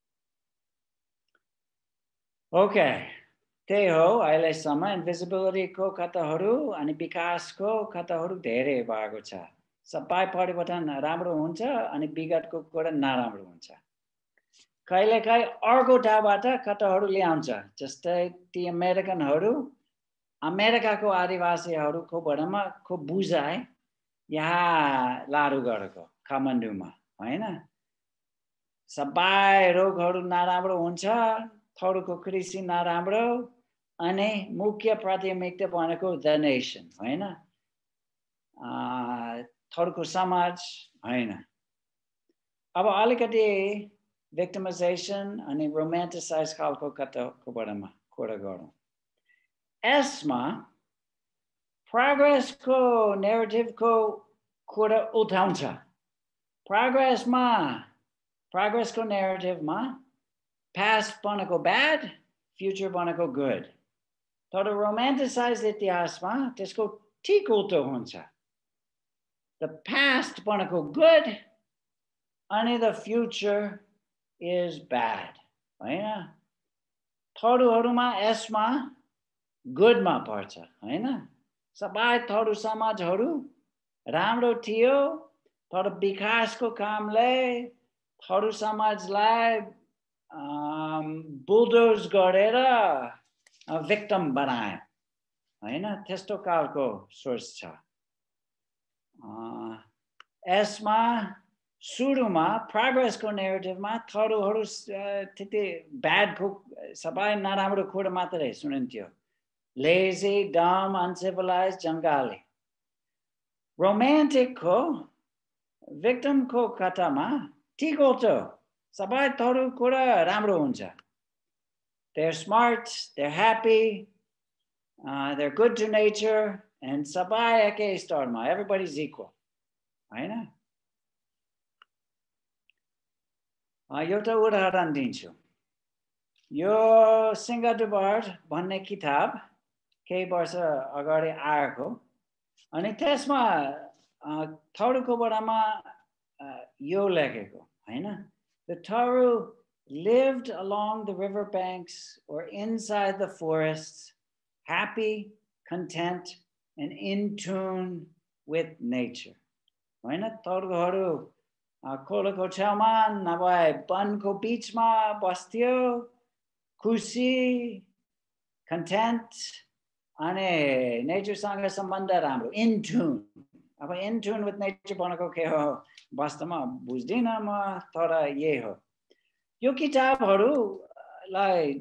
ओके त्यही हो अहिलेसम्म इन्भिजिबिलिटीको कथाहरू अनि विकासको कथाहरू धेरै भएको छ सबै परिवर्तन राम्रो हुन्छ अनि विगतको कुरा नराम्रो हुन्छ कहिलेकाहीँ अर्को ठाउँबाट कथाहरू ल्याउँछ जस्तै ती अमेरिकनहरू अमेरिकाको आदिवासीहरूको बारेमा को बुझाइ यहाँ लागु गरेको काठमाडौँमा हैन सबै रोगहरू नराम्रो हुन्छ थरूको कृषि नराम्रो अनि मुख्य प्राथमिकता भनेको द नेसन हैन थरूको समाज हैन अब अलिकति victimization अनि romanticize खालको कथाको बारेमा कुरा गरौँ यसमा प्रोग्रेसको नेरेटिभको कुरा उठाउँछ प्रोग्रेसमा प्रोग्रेसको नेरेटिभमा past भनेको bad future भनेको good तर रोमान्टिसाइज इतिहासमा त्यसको ठीक उल्टो हुन्छ the past भनेको good अनि the future is bad हैन थरूहरूमा यसमा good मा पर्छ हैन सबै थरू समाजहरू राम्रो थियो तर विकासको कामले थरू समाजलाई बुलडोज गरेर victim बनायो हैन त्यस्तो खालको सोच छ यसमा सुरुमा प्रोग्रेसको नेरेटिभमा थरूहरू त्यति ब्याडको सबै नराम्रो कुरा मात्रै सुनिन्थ्यो लेजी डम अनसिभिलाइज्ड जङ्गाली रोमान्टिकको विक्टिमको कथामा ठिक हो त सबै थरू कुरा राम्रो हुन्छ they're smart they're happy uh, they're good to nature, and sabai ekai staरमा, everybody's equal. हैन? एउटा उदाहरण दिन्छु. यो सिंगाडुबर्ड भन्ने किताब केही वर्ष अगाडि आएको, अनि त्यसमा थरुको बारेमा यो लेखेको हैन? The Taru lived along the river banks or inside the forests, happy, content, and in tune with nature. हैन? तरुहरू खोलाको छेउमा नभए वनको बीचमा बस्थ्यो, खुसी, content, अनि नेचरसँग सम्बन्ध राम्रो, in tune. अब in tune with nature भनेको के हो वास्तवमा बुझ्दिनँ म, तर यही हो. यो किताबहरूलाई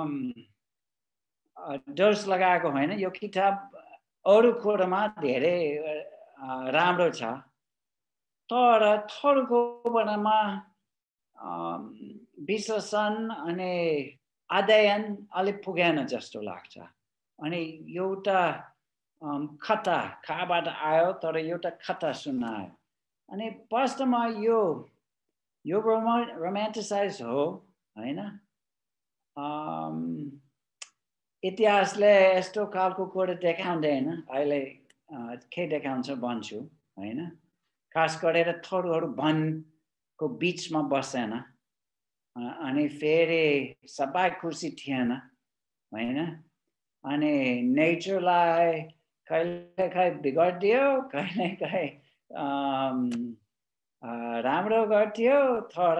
डोज लगाएको होइन. यो किताब अरू कुरामा धेरै राम्रो छ, तर थरुको बारेमा विश्लेषण अनि अध्ययन अलिक पुगेन जस्तो लाग्छ. अनि एउटा कथा कहाँबाट आयो, तर एउटा कथा सुनायो. अनि वास्तवमा यो यो रोमान्टिसाइज हो हैन? इतिहासले यस्तो खालको कुरा देखाउँदैन. अहिले के देखाउँछ भन्छु हैन? खास गरेर थरुहरू वनको बीचमा बसेन, अनि फेरि सबै खुसी थिएन हैन? अनि नेचरलाई कहिलेकाहीँ बिगाडिदियो, कहिलेकाहीँ राम्रो गर्थ्यो, तर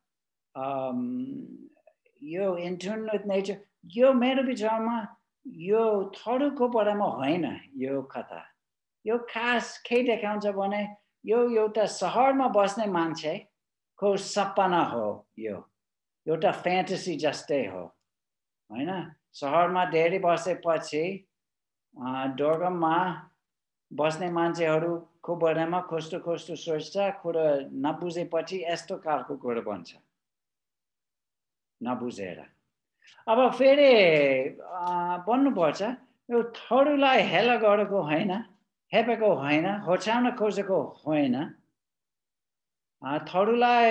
यो इन ट्युन विथ नेचर, यो मेरो विचारमा यो थरुको बारेमा होइन. यो कथा यो खास के देखाउँछ भने यो एउटा सहरमा बस्ने मान्छेको सपना हो. यो एउटा फ्यान्टेसी जस्तै हो हैन? सहरमा धेरै बसेपछि दुर्गममा बस्ने मान्छेहरूको बारेमा कस्तो कस्तो सोच्छ, कुरा नबुझेपछि यस्तो खालको कुरा भन्छ नबुझेर. अब फेरि भन्नुपर्छ, यो थरुलाई हेला गरेको होइन, हेपेको होइन, होच्याउन खोजेको होइन. थरुलाई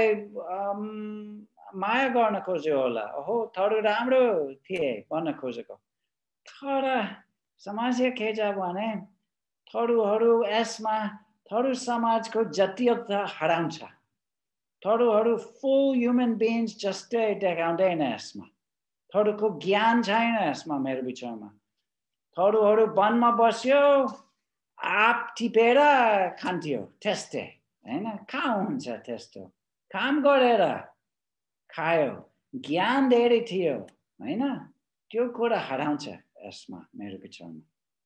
माया गर्न खोज्यो होला. ओहो थरु राम्रो थिए भन्न खोजेको. तर समस्या के छ भने थरुहरू यसमा थरु समाजको जटिलता हराउँछ. थरुहरू फुल ह्युमन बिइङ्स जस्तै देखाउँदैन यसमा. थरुको ज्ञान छैन यसमा मेरो विचारमा. थरुहरू वनमा बस्यो, आँप टिपेर खान्थ्यो त्यस्तै हैन? कहाँ हुन्छ त्यस्तो? काम गरेर खायो, ज्ञान धेरै थियो हैन? त्यो कुरा हराउँछ यसमा मेरो विचारमा.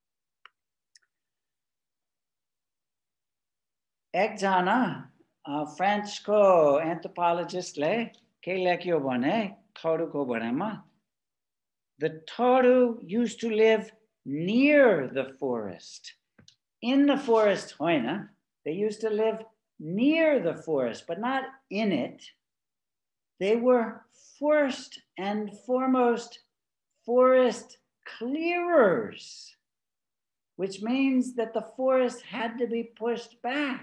एकजना फ्रेन्चको एन्थ्रोपोलोजिस्टले के लेख्यो भने थरुको बारेमा, the Taru used to live near the forest. In the forest होइन, they used to live near the forest, but not in it. They were first and foremost forest clearers, which means that the forest had to be pushed back.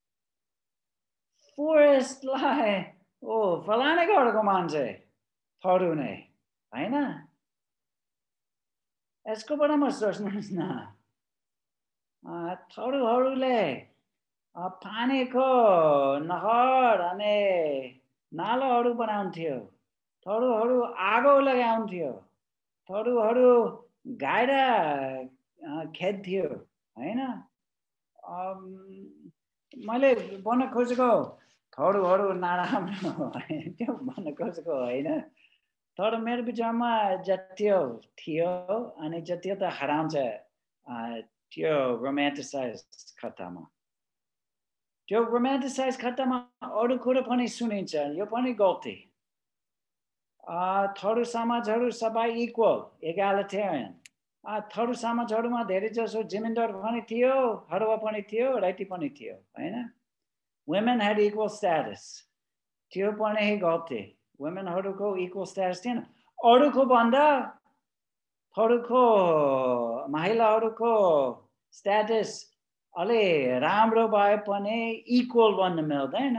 Forest लाई ओ फलाने गरेको मान्छे through नै हैन? यसको बारेमा सोच्नुहोस् न. थरुहरूले पानीको नहर अनि नालाहरू बनाउँथ्यो. थरुहरू आगो लगाउँथ्यो. थरुहरू गाडा खेद्थ्यो हैन? मैले भन्न खोजेको थरुहरू नराम्रो त्यो भन्न खोजेको होइन, तर मेरो विचारमा जतियो थियो अनि जतियो त हराउँछ त्यो रोमान्टिसाइज कथामा. त्यो रोमान्टिसाइज कथामा अरू कुरा पनि सुनिन्छ, यो पनि गल्ती. थरु समाजहरू सबै इक्वल, एगालिटेरियन. थरु समाजहरूमा धेरै जसो जिमिन्दार पनि थियो, हरुवा पनि थियो, राइटी पनि थियो हैन? Women had equal status. त्यो पनि गल्ती. womenहरूको इक्वल स्ट्याटस थिएन. अरूको भन्दा हरूको महिलाहरूको स्ट्याटस अलि राम्रो भए पनि इक्वल भन्न मिल्दैन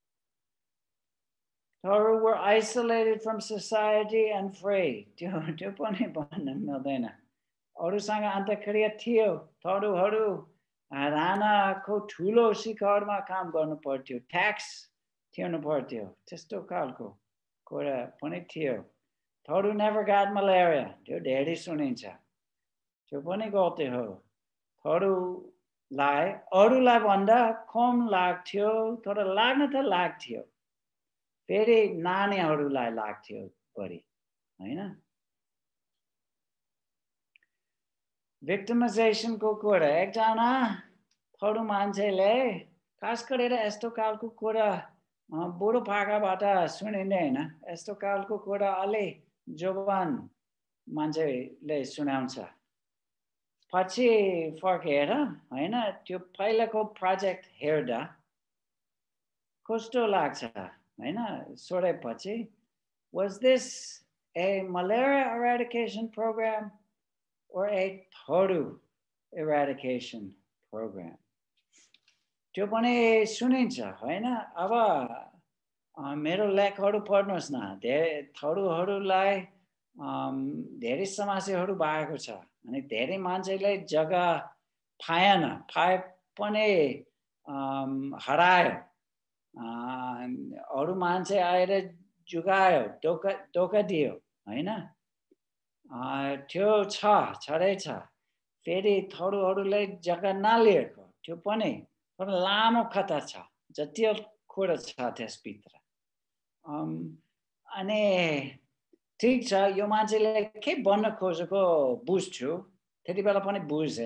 Those were isolated from society and free. त्यो त्यो पनि भन्न मिल्दैन अरूसँग अन्तर्क्रिया थियो थोरहरू राणाको ठुलो शिखरमा काम गर्नु पर्थ्यो ट्याक्स तिर्नु पर्थ्यो त्यस्तो खालको कुरा पनि थियो थोरु never got malaria त्यो धेरै सुनिन्छ त्यो पनि गल्ती हो थोरुलाई अरूलाई भन्दा कम लाग्थ्यो तर लाग्न त लाग्थ्यो फेरि नानीहरूलाई लाग्थ्यो बढी हैन victimization को कुरा एकजना थोरु मान्छेले खास गरेर यस्तो खालको कुरा बुढो पाकाबाट सुनिँदैन यस्तो खालको कुरा अलि जवान मान्छेले सुनाउँछ पछि फर्केर हैन त्यो पहिलाको प्रोजेक्ट हेर्दा कस्तो लाग्छ हैन सोधेपछि was this a malaria eradication program or a thoru eradication program त्यो पनि सुनिन्छ हैन अब मेरो लेखहरू पढ्नुस् न धेरै थोरुहरूलाई धेरै समस्याहरू भएको छ अनि धेरै मान्छेले जग्गा पाएन पाए पनि हरायो अरू मान्छे आएर जुगायो धोका धोका दियो हैन त्यो छ छरै छ फेरि थोरुहरूले जग्गा नलिएको त्यो पनि तर लामो कथा छ जति कुरा छ त्यसभित्र अनि ठीक छ यो मान्छेले के भन्न खोजेको बुझ्छु त्यति बेला पनि बुझे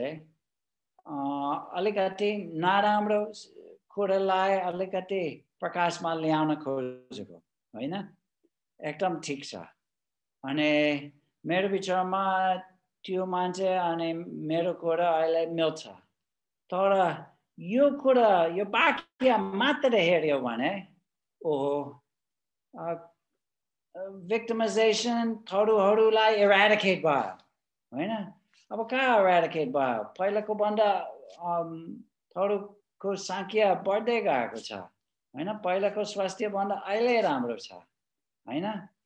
अलिकति नराम्रो कुरालाई अलिकति प्रकाशमा ल्याउन खोजेको हैन एकदम ठीक छ अनि मेरो विचारमा त्यो मान्छे अनि मेरो कुरा अहिले मिल्छ तर यो कुरा यो वाक्य मात्र हेर्यो भने ओहो victimization थोरुहरूलाई eradicate भयो हैन अब कहाँ eradicate भयो पहिलाको भन्दा थोरुको संख्या बढ्दै गएको छ हैन पहिलाको स्वास्थ्य भन्दा अहिले राम्रो छ हैन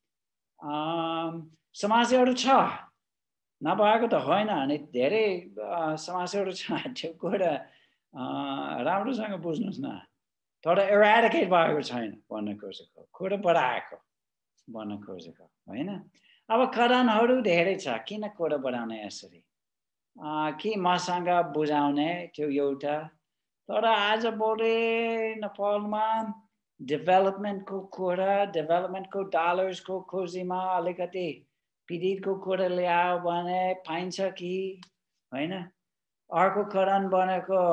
समस्याहरू छ नभएको त होइन अनि धेरै समस्याहरू छ त्यो कुरा राम्रोसँग बुझ्नुस् न तर eradicate भएको छैन भन्न खोजेको कुरा बढाएको भन्न खोजेको हैन अब कारणहरू धेरै छ किन कुरा बढाउने यसरी कि मसँग बुझाउने त्यो एउटा तर आज भोलि नेपालमा डेभलपमेन्टको कुरा डेभलपमेन्टको डलर्सको खोजीमा अलिकति पीडितको कुरा ल्यायो भने पाइन्छ कि हैन अर्को कारण भनेको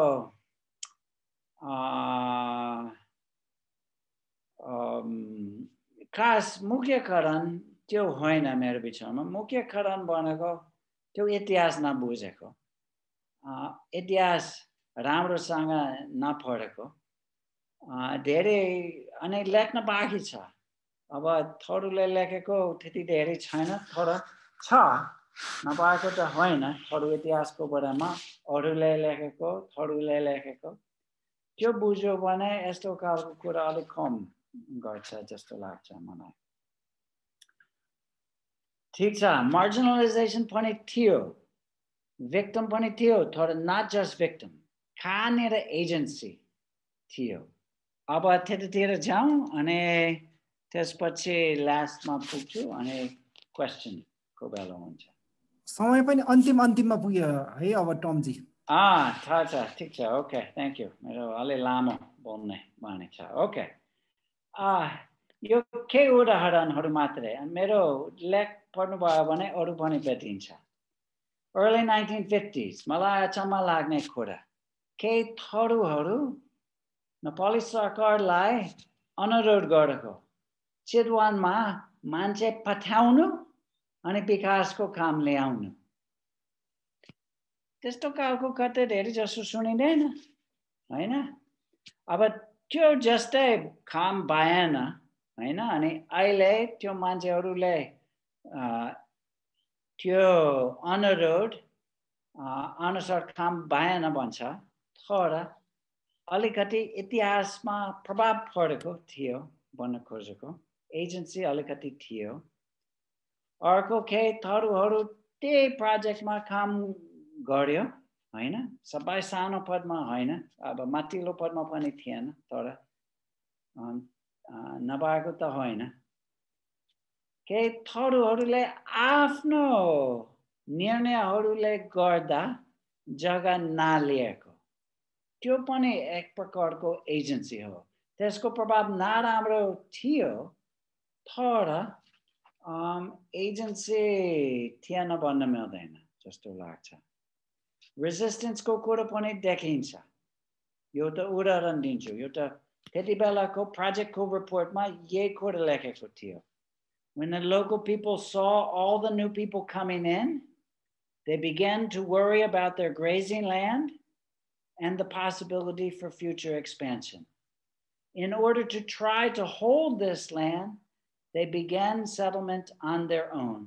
खास मुख्य कारण त्यो होइन मेरो विचारमा मुख्य कारण भनेको त्यो इतिहास नबुझेको इतिहास राम्रोसँग नपढेको धेरै अनि लेख्न बाँकी छ अब थोरुले लेखेको त्यति धेरै छैन तर छ नभएको त होइन थोरु इतिहासको बारेमा अरूले लेखेको थोरुले लेखेको त्यो बुझ्यो भने यस्तो खालको कुरा अलिक कम गर्छ जस्तो लाग्छ मलाई ठीक छ मार्जिनलाइजेसन पनि थियो victim पनि थियो तर not just victim कहाँनिर एजेन्सी थियो अब त्यतातिर जाउँ अनि त्यसपछि लास्टमा पुग्छु अनि क्वेसनको बेला हुन्छ समय पनि अन्तिम अन्तिममा पुग्यो है अब टमजी अँ थाहा छ ठिक छ ओके थ्याङ्क यू मेरो अलि लामो बोल्ने बानी छ ओके यो के उदाहरणहरू मात्रै मेरो लेख पढ्नुभयो भने अरू पनि भेटिन्छ early nineteen fifties मलाई अचम्म लाग्ने कुरा केही थोरुहरू नेपाली सरकारलाई अनुरोध गरेको चितवनमा मान्छे पठाउनु अनि विकासको काम ल्याउनु त्यस्तो खालको कतै धेरै जसो सुनिँदैन हैन अब त्यो जस्तै काम भएन हैन अनि अहिले त्यो मान्छेहरूले त्यो अनुरोध अनुसार काम भएन भन्छ तर अलिकति इतिहासमा प्रभाव परेको थियो भन्न खोजेको एजेन्सी अलिकति थियो अर्को केही थरुहरू त्यही प्रोजेक्टमा काम गर्यो हैन सबै सानो पदमा हैन अब माथिल्लो पदमा पनि थिएन तर नभएको त होइन केही थरुहरूले आफ्नो निर्णयहरूले गर्दा जग्गा नलिएको त्यो पनि एक प्रकारको एजेन्सी हो त्यसको प्रभाव नराम्रो थियो तर एजेन्सी थिएन भन्न मिल्दैन जस्तो लाग्छ रेजिस्टेन्सको कुरा पनि देखिन्छ यो त उदाहरण दिन्छु यो त त्यति बेलाको प्रोजेक्टको रिपोर्टमा यही कुरा लेखेको थियो When the local people saw all the new people coming in, they began to worry about their grazing land and the possibility for future expansion. In order to try to hold this land, they began settlement on their own.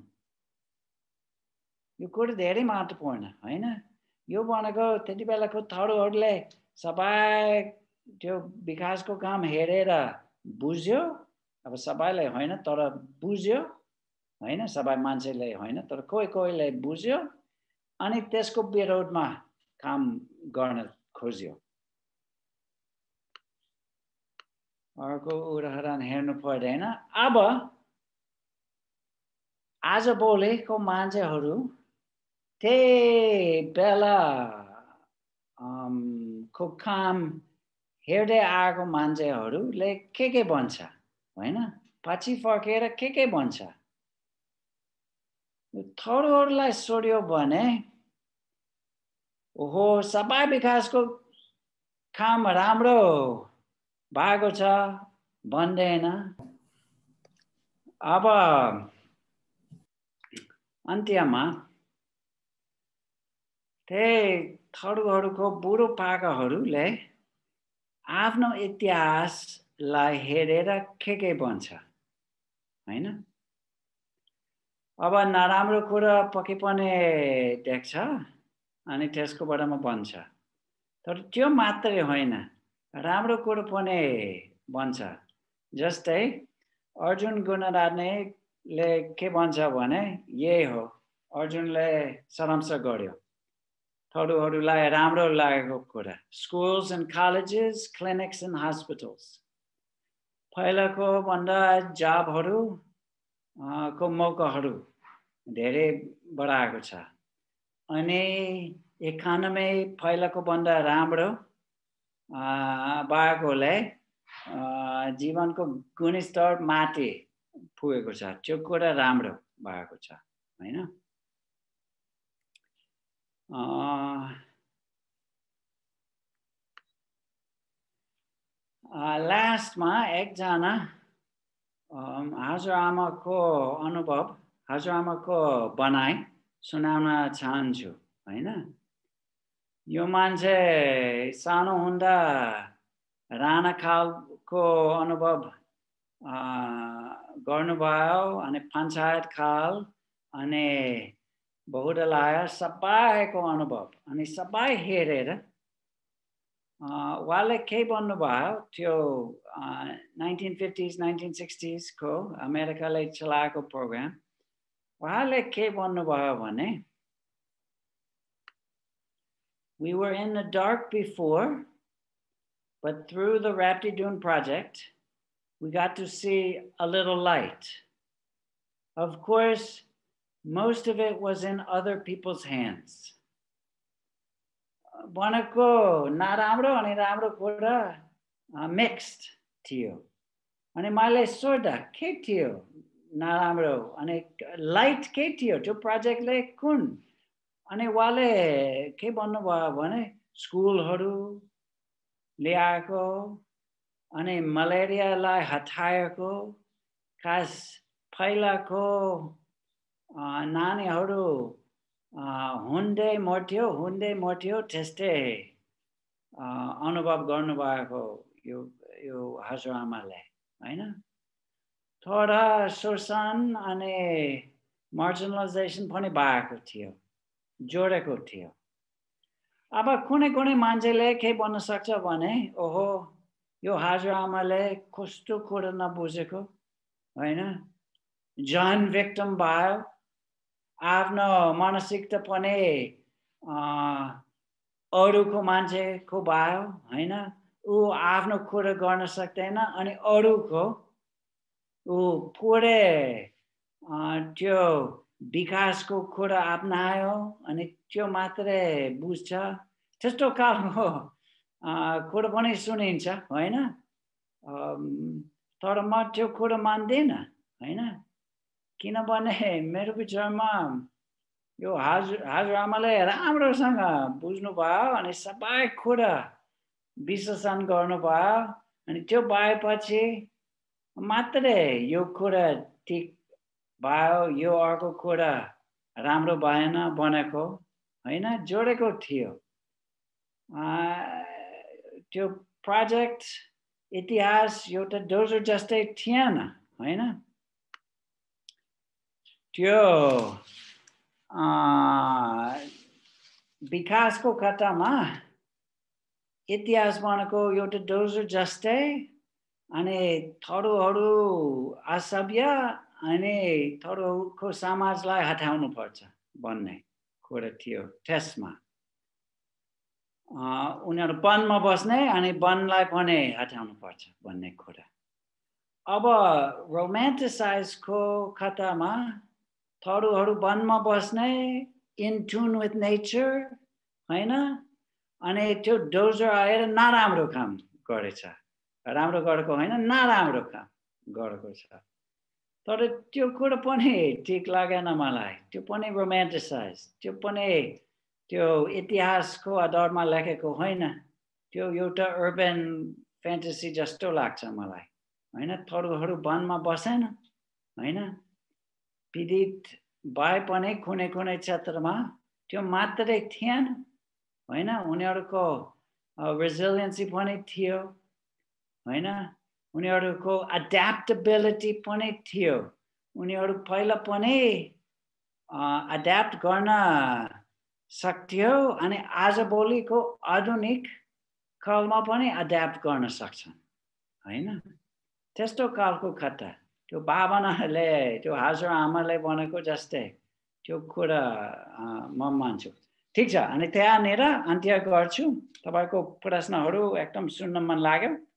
यो कुरा धेरै महत्त्वपूर्ण हैन यो भनेको त्यति बेलाको थरुहरूले सबै त्यो विकासको काम हेरेर बुझ्यो अब सबैले होइन तर बुझ्यो होइन सबै मान्छेले होइन तर कोही कोहीले बुझ्यो अनि त्यसको विरोधमा काम गर्न खोज्यो अर्को उदाहरण हेर्नु पर्दैन अब आजभोलिको मान्छेहरू त्यही बेला को काम हेर्दै आएको मान्छेहरूले के के भन्छ हैन पछि फर्केर के के भन्छ थरुहरूलाई सोध्यो भने ओहो सबै विकासको काम राम्रो भएको छ भन्दैन अब अन्त्यमा त्यही थरुहरूको बुढो पाकाहरूले आफ्नो इतिहासलाई हेरेर के के भन्छ हैन अब नराम्रो कुरा पक्कै पनि देख्छ अनि त्यसको बारेमा भन्छ तर त्यो मात्रै होइन राम्रो कुरा पनि भन्छ जस्तै अर्जुन गुणराजले के भन्छ भने यही हो अर्जुनले सारांश गर्यो थरुहरूलाई राम्रो लागेको कुरा schools and colleges clinics and hospitals पहिलाको भन्दा जबहरू को मौकाहरू धेरै बढाएको छ अनि इकोनोमी पहिलाको भन्दा राम्रो भएकोले जीवनको गुणस्तर माथि पुगेको छ त्यो कुरा राम्रो भएको छ हैन लास्टमा एकजना हजुरआमाको अनुभव हजुरआमाको भनाइ सुनाउन चाहन्छु हैन यो मान्छे सानो हुँदा राणाकालको अनुभव गर्नुभयो अनि पञ्चायत काल अनि बहुदलीय सबैको अनुभव अनि सबै हेरेर उहाँले के भन्नुभयो त्यो nineteen fifties nineteen sixties को अमेरिकाले चलाएको प्रोग्राम उहाँले के भन्नुभयो भने We were in the dark before, but through the Rapti Dune project, we got to see a little light. Of course, most of it was in other people's hands. भनेको नराम्रो अनि राम्रो कुरा mixed थियो अनि मैले सोध्दा के थियो नराम्रो अनि लाइट के थियो त्यो प्रोजेक्टले कुन अनि उहाँले के भन्नुभयो भने स्कुलहरू ल्याएको अनि मलेरियालाई हटाएको खास पहिलाको नानीहरू हुँदै मर्थ्यो हुँदै मर्थ्यो त्यस्तै अनुभव गर्नुभएको यो यो हजुरआमाले हैन तर शोषण अनि मार्जिनलाइजेसन पनि भएको थियो, जोडेको थियो। अब कुनै कुनै मान्छेले के भन्न सक्छ भने ओहो यो हजुरआमाले कस्तो कुरा नबुझेको हैन, जन भिक्टिम भयो, आफ्नो मानसिकता पनि अरूको मान्छेको भयो हैन, ऊ आफ्नो कुरा गर्न सक्दैन अनि अरूको ऊ पुरै त्यो विकासको कुरा अपनायो अनि त्यो मात्रै बुझ्छ, त्यस्तो खालको कुरा पनि सुनिन्छ हैन। तर म त्यो कुरा मान्दिनँ हैन, किनभने मेरो विचारमा यो हजुर हजुरआमाले राम्रोसँग बुझ्नुभयो अनि सबै कुरा विश्लेषण गर्नुभयो अनि त्यो भएपछि मात्रै यो कुरा ठिक भयो, यो अर्को कुरा राम्रो भएन भनेको हैन, जोडेको थियो। त्यो प्रोजेक्ट इतिहास एउटा डोजर जस्तै थिएन हैन, त्यो विकासको कथामा इतिहास भनेको एउटा डोजर जस्तै अनि थोरहरू असभ्य अनि थोरको समाजलाई हटाउनु पर्छ भन्ने कुरा थियो त्यसमा। उनीहरू वनमा बस्ने अनि वनलाई पनि हटाउनु पर्छ भन्ने कुरा। अब रोमान्टिसाइजको कथामा थोरहरू वनमा बस्ने, इन ट्युन विथ नेचर हैन, अनि त्यो डोजर आएर नराम्रो काम गरेछ, राम्रो गरेको होइन नराम्रो काम गरेको छ। तर त्यो कुरा पनि ठिक लागेन मलाई, त्यो पनि रोमान्टिसाइज, त्यो पनि त्यो इतिहासको आधारमा लेखेको होइन, त्यो एउटा अर्बन फ्यान्टेसी जस्तो लाग्छ मलाई हैन। थोरहरू वनमा बसेन हैन, पीडित भए पनि कुनै कुनै क्षेत्रमा त्यो मात्रै थिएन हैन, उनीहरूको रेजिलियन्सी पनि थियो हैन, उनीहरूको एड्याप्टेबिलिटी पनि थियो, उनीहरू पहिला पनि एड्याप्ट गर्न सक्थ्यो अनि आजभोलिको आधुनिक कालमा पनि एड्याप्ट गर्न सक्छन् हैन। त्यस्तो खालको कथा त्यो भावनाले त्यो हजुरआमाले भनेको जस्तै त्यो कुरा म मान्छु। ठिक छ, अनि त्यहाँनिर अन्त्य गर्छु। तपाईको प्रश्नहरू एकदम सुन्न मन लाग्यो।